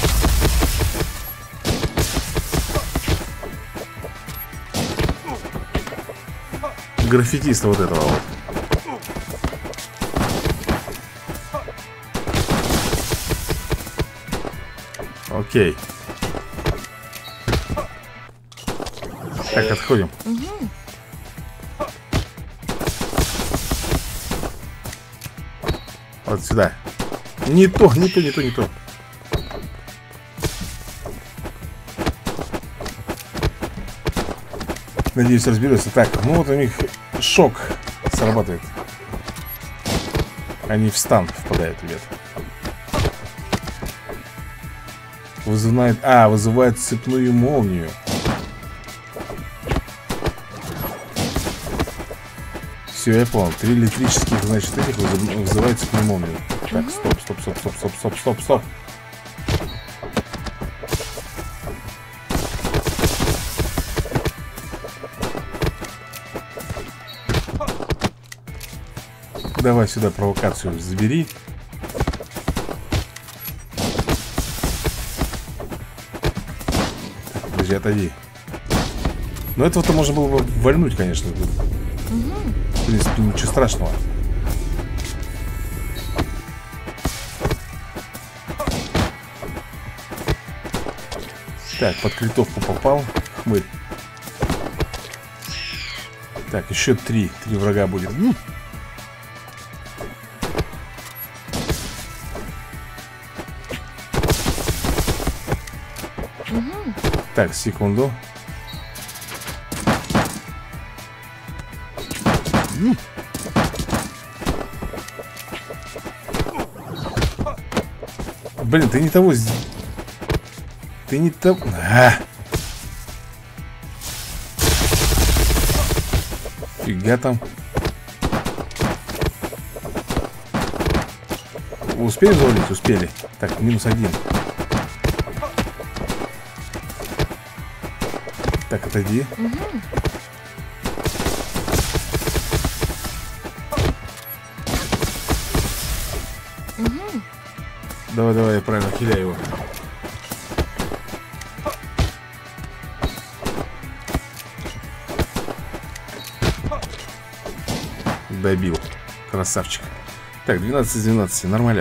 Граффитиста вот этого вот. Окей. Так, отходим. Вот сюда. Не то, не то, не то, не то. Надеюсь, разберется. Так, ну вот у них шок срабатывает. Они в стан впадают, ребят. Вызывает цепную молнию. Все, я понял. 3 электрических, значит, этих вызывает цепную молнию. Так, стоп. Давай сюда провокацию забери. Так, подожди, отойди. Но этого-то можно было бы вальнуть, конечно. В принципе, ничего страшного. Так, под критовку попал. Хмырь. Так, еще 3 врага будет. Так, секунду. Блин, ты не того. Ты не того. Фига там. Успели завалить? Успели. Так, -1. Так, отойди. Давай, я правильно хиляю его. Добил. Красавчик. Так, 12 из 12, нормально.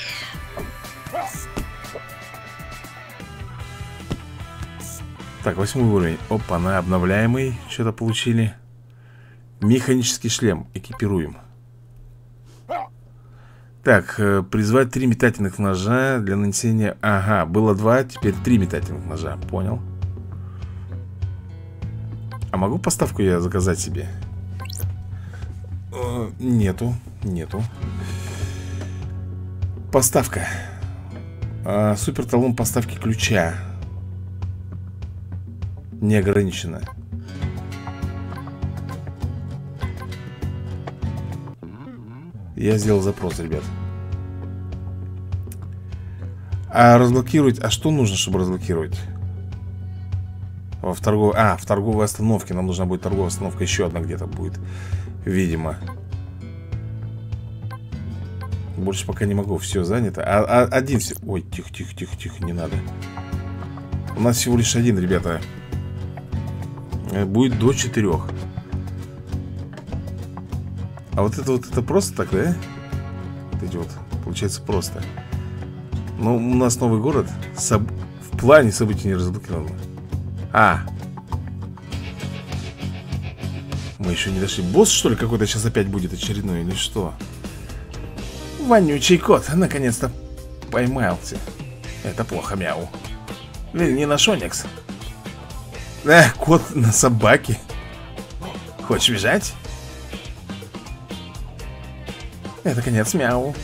Так, 8 уровень. Опа, на обновляемый. Что-то получили. Механический шлем. Экипируем. Так, призвать 3 метательных ножа для нанесения. Ага, было 2, теперь 3 метательных ножа. Понял. А могу поставку я заказать себе? Нету. Поставка. Супер талон поставки ключа. Неограниченно. Я сделал запрос, ребят. А разблокировать... А что нужно, чтобы разблокировать? В торговой остановке. Нам нужна будет торговая остановка. Еще одна где-то будет. Видимо. Больше пока не могу. Все занято. Один все. Ой, тихо, тихо, тихо, тихо. Не надо. У нас всего лишь один, ребята. Будет до 4. А вот это просто так, да? Вот эти вот. Получается просто. Но у нас новый город. В плане событий не разблокировано. Мы еще не дошли. Босс, что ли, какой-то сейчас опять будет очередной или что? Вонючий кот, наконец-то поймался. Это плохо, мяу. Не наш Оникс. Кот на собаке. Хочешь бежать? Это конец, мяу.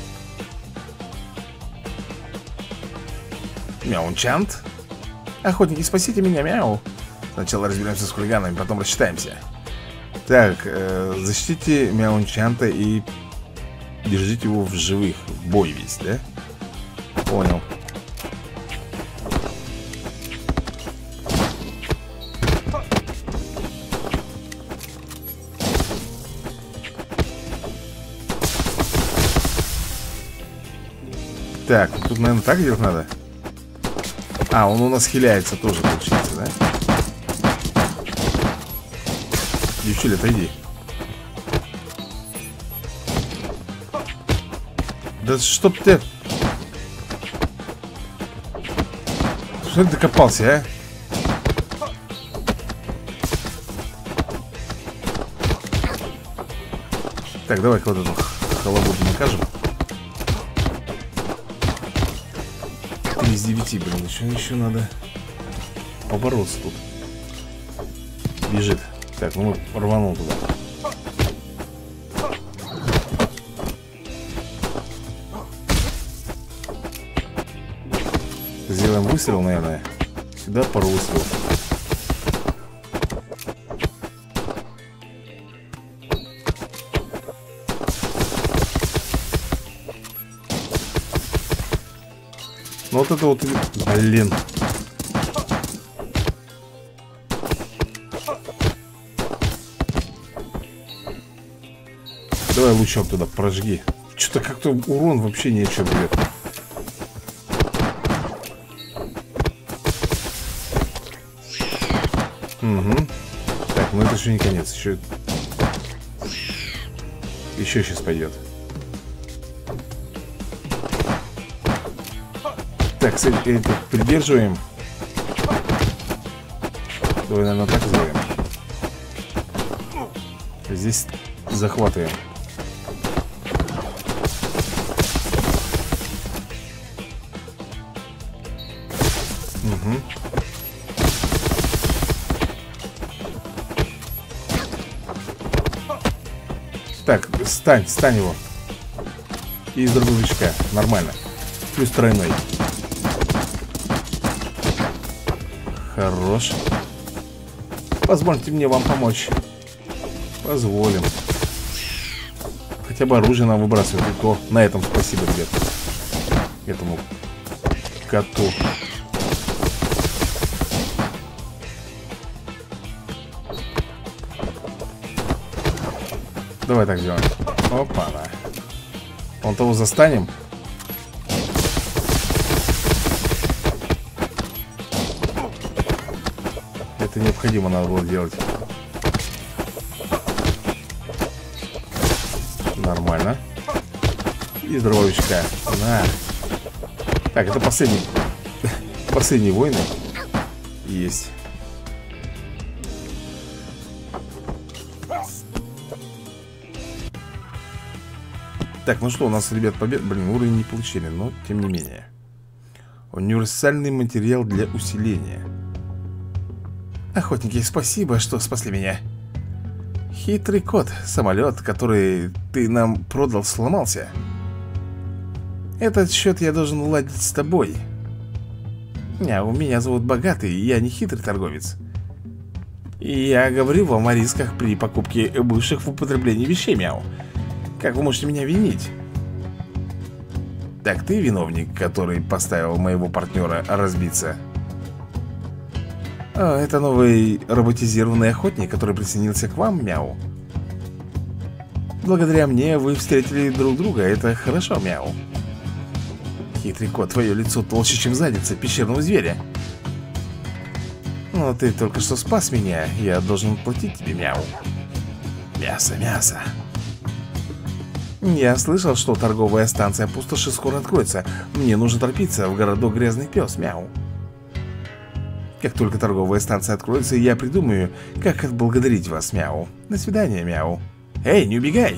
Мяунчант. Охотники, спасите меня, мяу. Сначала разберемся с хулиганами, потом рассчитаемся. Так, защитите Мяунчанта и держите его в живых. Бой весь, да? Понял. Так, тут, наверное, так делать надо. Он у нас хиляется тоже, получается, да? Девчуля, отойди. Да чтоб ты... Что ты докопался, а? Так, давай кого-то тут халабуду накажем. 3 из 9, блин, еще надо побороться тут. Бежит. Так, ну рванул туда. Сделаем выстрел, наверное. Сюда пару выстрелов. Ну вот это вот, блин. Давай лучом туда прожги. Что-то как-то урон вообще ни о чем, ребят. Угу. Так, ну это еще не конец. Еще сейчас пойдет. Так, кстати, придерживаем. Давай, наверное, так сделаем. Здесь захватываем. Угу. Так, стань его. И из дробовичка. Нормально. Плюс тройной. Хорош. Позвольте мне вам помочь. Позволим. Хотя бы оружие нам выбрасывают. И то на этом спасибо, ребят. Этому коту. Давай так сделаем. Опа-на. Вон того застанем. Это необходимо надо было делать. Нормально. Из дробовичка. На. Так, это последний. Последние войны. Есть. Так, ну что, у нас, ребят, победа. Блин, уровень не получили, но тем не менее. Универсальный материал для усиления. Охотники, спасибо, что спасли меня. Хитрый кот, самолет, который ты нам продал, сломался. Этот счет я должен уладить с тобой. Меня зовут Богатый, я не хитрый торговец. И я говорю вам о рисках при покупке бывших в употреблении вещей, мяу. Как вы можете меня винить? Так ты виновник, который поставил моего партнера разбиться? Это новый роботизированный охотник, который присоединился к вам, Мяу. Благодаря мне вы встретили друг друга. Это хорошо, Мяу. Хитрый кот, твое лицо толще, чем задница пещерного зверя. Но ты только что спас меня. Я должен платить тебе, Мяу. Мясо, мясо. Я слышал, что торговая станция пустоши скоро откроется. Мне нужно торопиться в городок Грязный Пес, Мяу. Как только торговая станция откроется, я придумаю, как отблагодарить вас, Мяу. До свидания, Мяу. Эй, не убегай!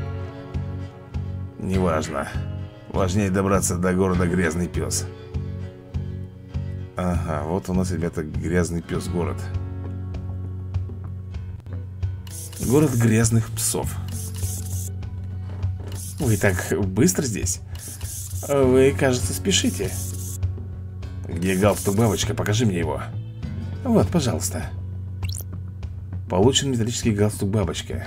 Неважно. Важнее добраться до города Грязный Пес. Ага, вот у нас, ребята, Грязный Пес город. Город грязных псов. Вы так быстро здесь? Вы, кажется, спешите. Где галстук бабочка? Покажи мне его. Вот, пожалуйста. Получен металлический галстук бабочка.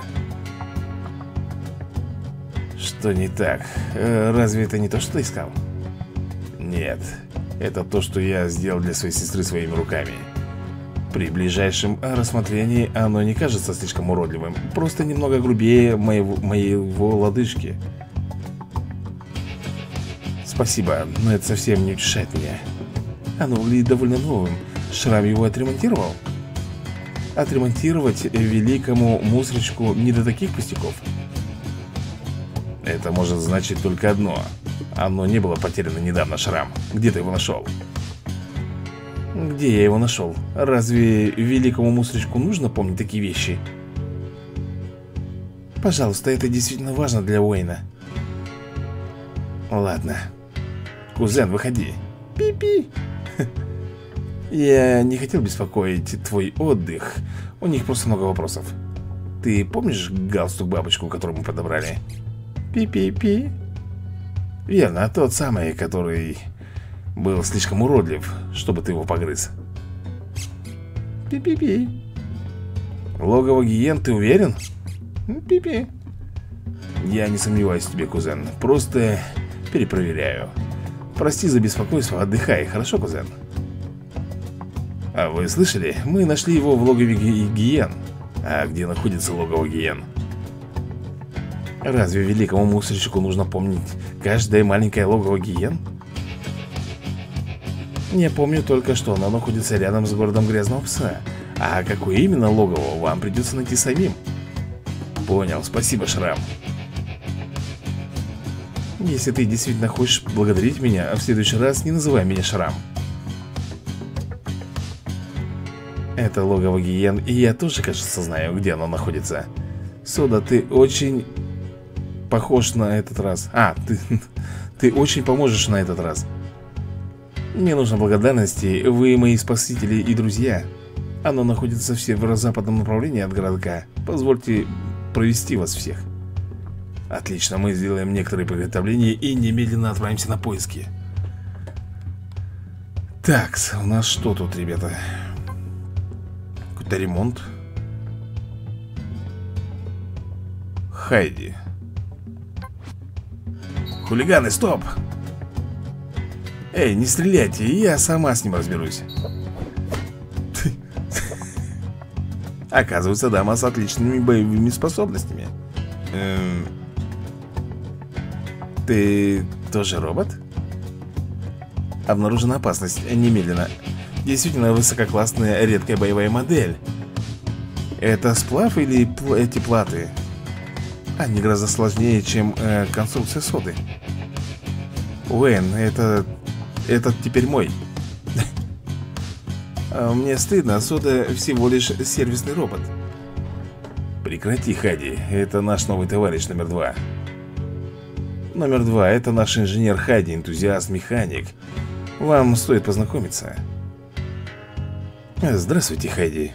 Что не так? Разве это не то, что ты искал? Нет. Это то, что я сделал для своей сестры своими руками. При ближайшем рассмотрении оно не кажется слишком уродливым. Просто немного грубее моего лодыжки. Спасибо, но это совсем не утешает меня. Оно выглядит довольно новым. Шрам его отремонтировал? Отремонтировать великому мусорочку не до таких пустяков. Это может значить только одно. Оно не было потеряно недавно, Шрам. Где ты его нашел? Где я его нашел? Разве великому мусорочку нужно помнить такие вещи? Пожалуйста, это действительно важно для Уэйна. Ладно. Кузен, выходи. Пи-пи. Я не хотел беспокоить твой отдых. У них просто много вопросов. Ты помнишь галстук бабочку, которую мы подобрали? Пи-пи-пи. Верно, тот самый, который был слишком уродлив, чтобы ты его погрыз. Пи-пи-пи. Логово гиен, ты уверен? Пи-пи. Я не сомневаюсь в тебе, кузен. Просто перепроверяю. Прости за беспокойство, отдыхай, хорошо, кузен? А вы слышали? Мы нашли его в логове гиен. А где находится логово гиен? Разве великому мусорщику нужно помнить каждое маленькое логово гиен? Я помню только, что оно находится рядом с городом Грязного Пса. А какое именно логово, вам придется найти самим. Понял, спасибо, Шрам. Если ты действительно хочешь благодарить меня, в следующий раз не называй меня Шрам. Это логово гиен, и я тоже, кажется, знаю, где оно находится. Сода, ты очень похож на этот раз. Ты очень поможешь на этот раз. Мне нужно благодарности, вы мои спасители и друзья. Оно находится в северо-западном направлении от городка. Позвольте провести вас всех. Отлично, мы сделаем некоторые приготовления и немедленно отправимся на поиски. Так, у нас что тут, ребята? Какой-то ремонт. Хайди. Хулиганы, стоп! Эй, не стреляйте, я сама с ним разберусь. Оказывается, дама с отличными боевыми способностями. Ты тоже робот? Обнаружена опасность, немедленно. Действительно высококлассная редкая боевая модель. Это сплав или эти платы? Они гораздо сложнее, чем конструкция соды. Уэйн, этот теперь мой. Мне стыдно, сода всего лишь сервисный робот. Прекрати, Хади, это наш новый товарищ номер 2. Номер 2, это наш инженер Хади, энтузиаст, механик. Вам стоит познакомиться. Здравствуйте, Хади.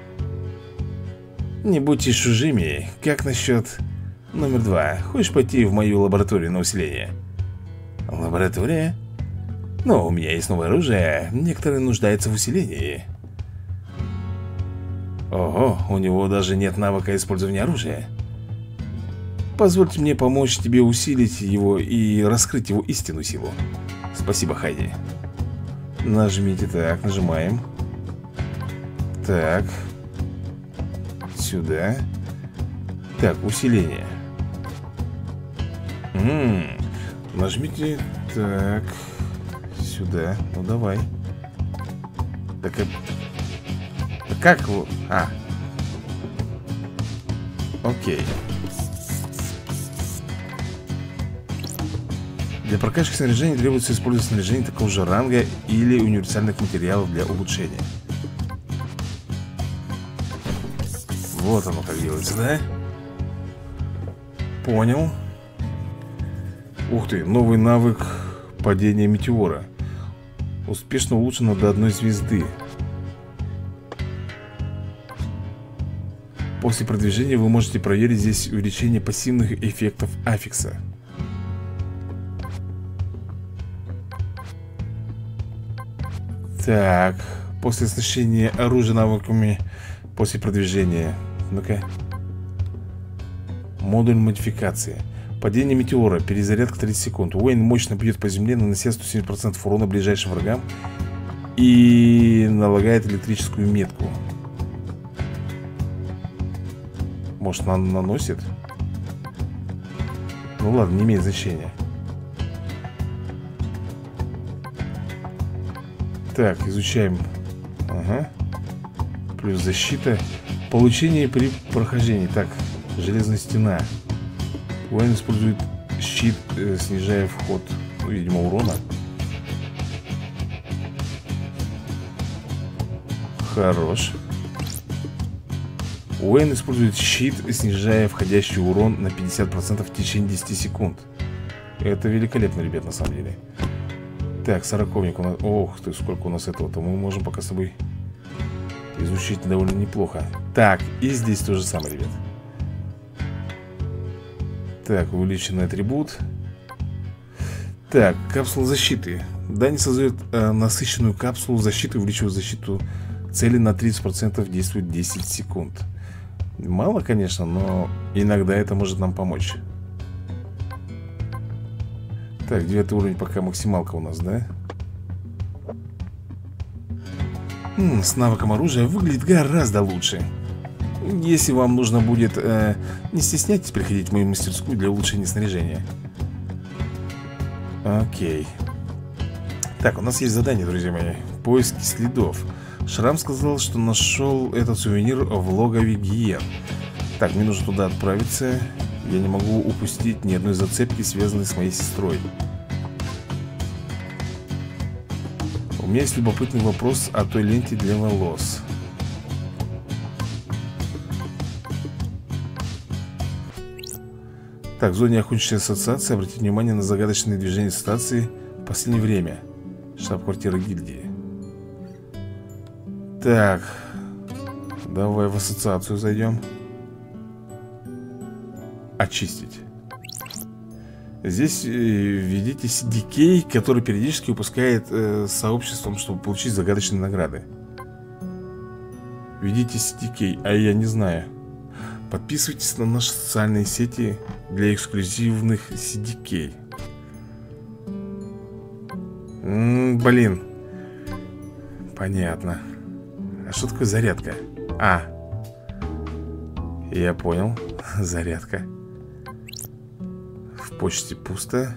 Не будьте чужими. Как насчет номер 2? Хочешь пойти в мою лабораторию на усиление? Лаборатория? Ну, у меня есть новое оружие. Некоторые нуждаются в усилении. Ого, у него даже нет навыка использования оружия. Позвольте мне помочь тебе усилить его и раскрыть его истинную силу. Спасибо, Хайди. Нажмите, так, нажимаем. Так. Сюда. Так, усиление. Нажмите. Так. Сюда. Ну, давай. Так, как его... А. Окей. Для прокачки снаряжения требуется использовать снаряжение такого же ранга или универсальных материалов для улучшения. Вот оно как делается, да? Понял. Ух ты, новый навык падения метеора. Успешно улучшено до 1 звезды. После продвижения вы можете проверить здесь увеличение пассивных эффектов аффикса. Так, после оснащения оружия навыками после продвижения. Ну-ка. Модуль модификации. Падение метеора, перезарядка 30 секунд. Уэйн мощно бьет по земле, нанося 170% урона ближайшим врагам и налагает электрическую метку. Может, наносит? Ну ладно, не имеет значения. Так, изучаем. Ага. Плюс защита. Получение при прохождении. Так, железная стена. Уэйн использует щит, снижая вход, ну, видимо, урона. Хорош. Уэйн использует щит, снижая входящий урон на 50% в течение 10 секунд. Это великолепно, ребят, на самом деле. Так, 40-ник у нас... Ох ты, сколько у нас этого-то. Мы можем пока с тобой изучить довольно неплохо. Так, и здесь то же самое, ребят. Так, увеличенный атрибут. Так, капсула защиты. Дани создает насыщенную капсулу защиты, увеличивает защиту цели на 30%, действует 10 секунд. Мало, конечно, но иногда это может нам помочь. Так, 9 уровень пока максималка у нас, да? С навыком оружия выглядит гораздо лучше. Если вам нужно будет, не стесняйтесь приходить в мою мастерскую для улучшения снаряжения. Окей. Так, у нас есть задание, друзья мои. Поиски следов. Шрам сказал, что нашел этот сувенир в логове гиен. Так, мне нужно туда отправиться. Я не могу упустить ни одной зацепки, связанной с моей сестрой. У меня есть любопытный вопрос о той ленте для волос. Так, в зоне охотничьей ассоциации обратите внимание на загадочные движения ассоциации в последнее время. Штаб-квартира гильдии. Так, давай в ассоциацию зайдем. Очистить. Здесь введите CDK, который периодически выпускает сообществом, чтобы получить загадочные награды. Введите CDK, а я не знаю. Подписывайтесь на наши социальные сети для эксклюзивных CDK. Блин. Понятно. А что такое зарядка? А, я понял. Зарядка. В почте пусто.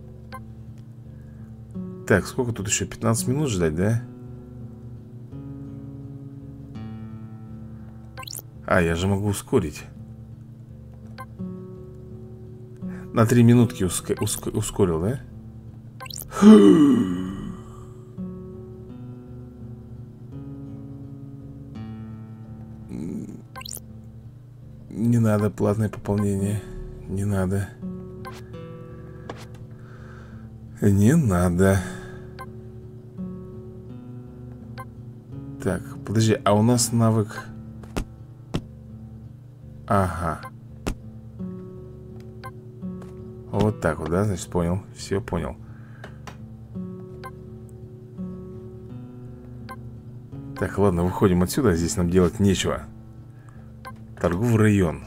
Так, сколько тут еще? 15 минут ждать, да? А, я же могу ускорить. На 3 минутки ускорил, да? Не надо платное пополнение. Не надо. Не надо. Так, подожди, а у нас навык... Ага. Вот так вот, да, значит, понял. Все, понял. Так, ладно, выходим отсюда. Здесь нам делать нечего. Торговый район.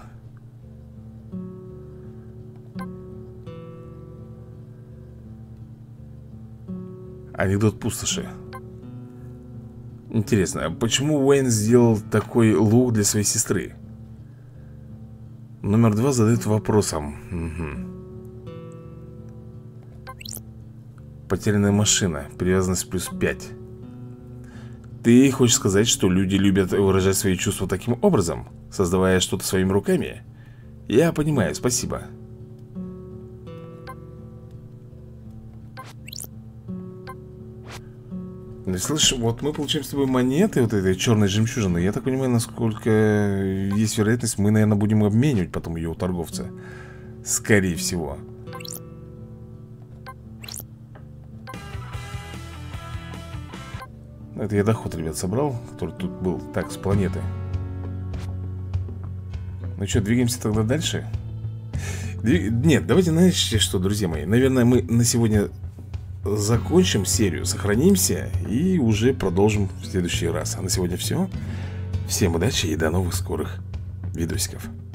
Анекдот пустоши. Интересно, а почему Уэйн сделал такой лук для своей сестры? Номер 2 задает вопросом. Потерянная машина. Привязанность плюс 5. Ты хочешь сказать, что люди любят выражать свои чувства таким образом, создавая что-то своими руками? Я понимаю, спасибо. Ну, слышь, вот мы получаем с тобой монеты вот этой черной жемчужины. Я так понимаю, насколько есть вероятность, мы, наверное, будем обменивать потом ее у торговца. Скорее всего. Это я доход, ребят, собрал, который тут был. Так, с планеты. Ну что, двигаемся тогда дальше? Нет, давайте, знаете что, друзья мои. Наверное, мы на сегодня закончим серию, сохранимся и уже продолжим в следующий раз. А на сегодня все. Всем удачи и до новых скорых видосиков.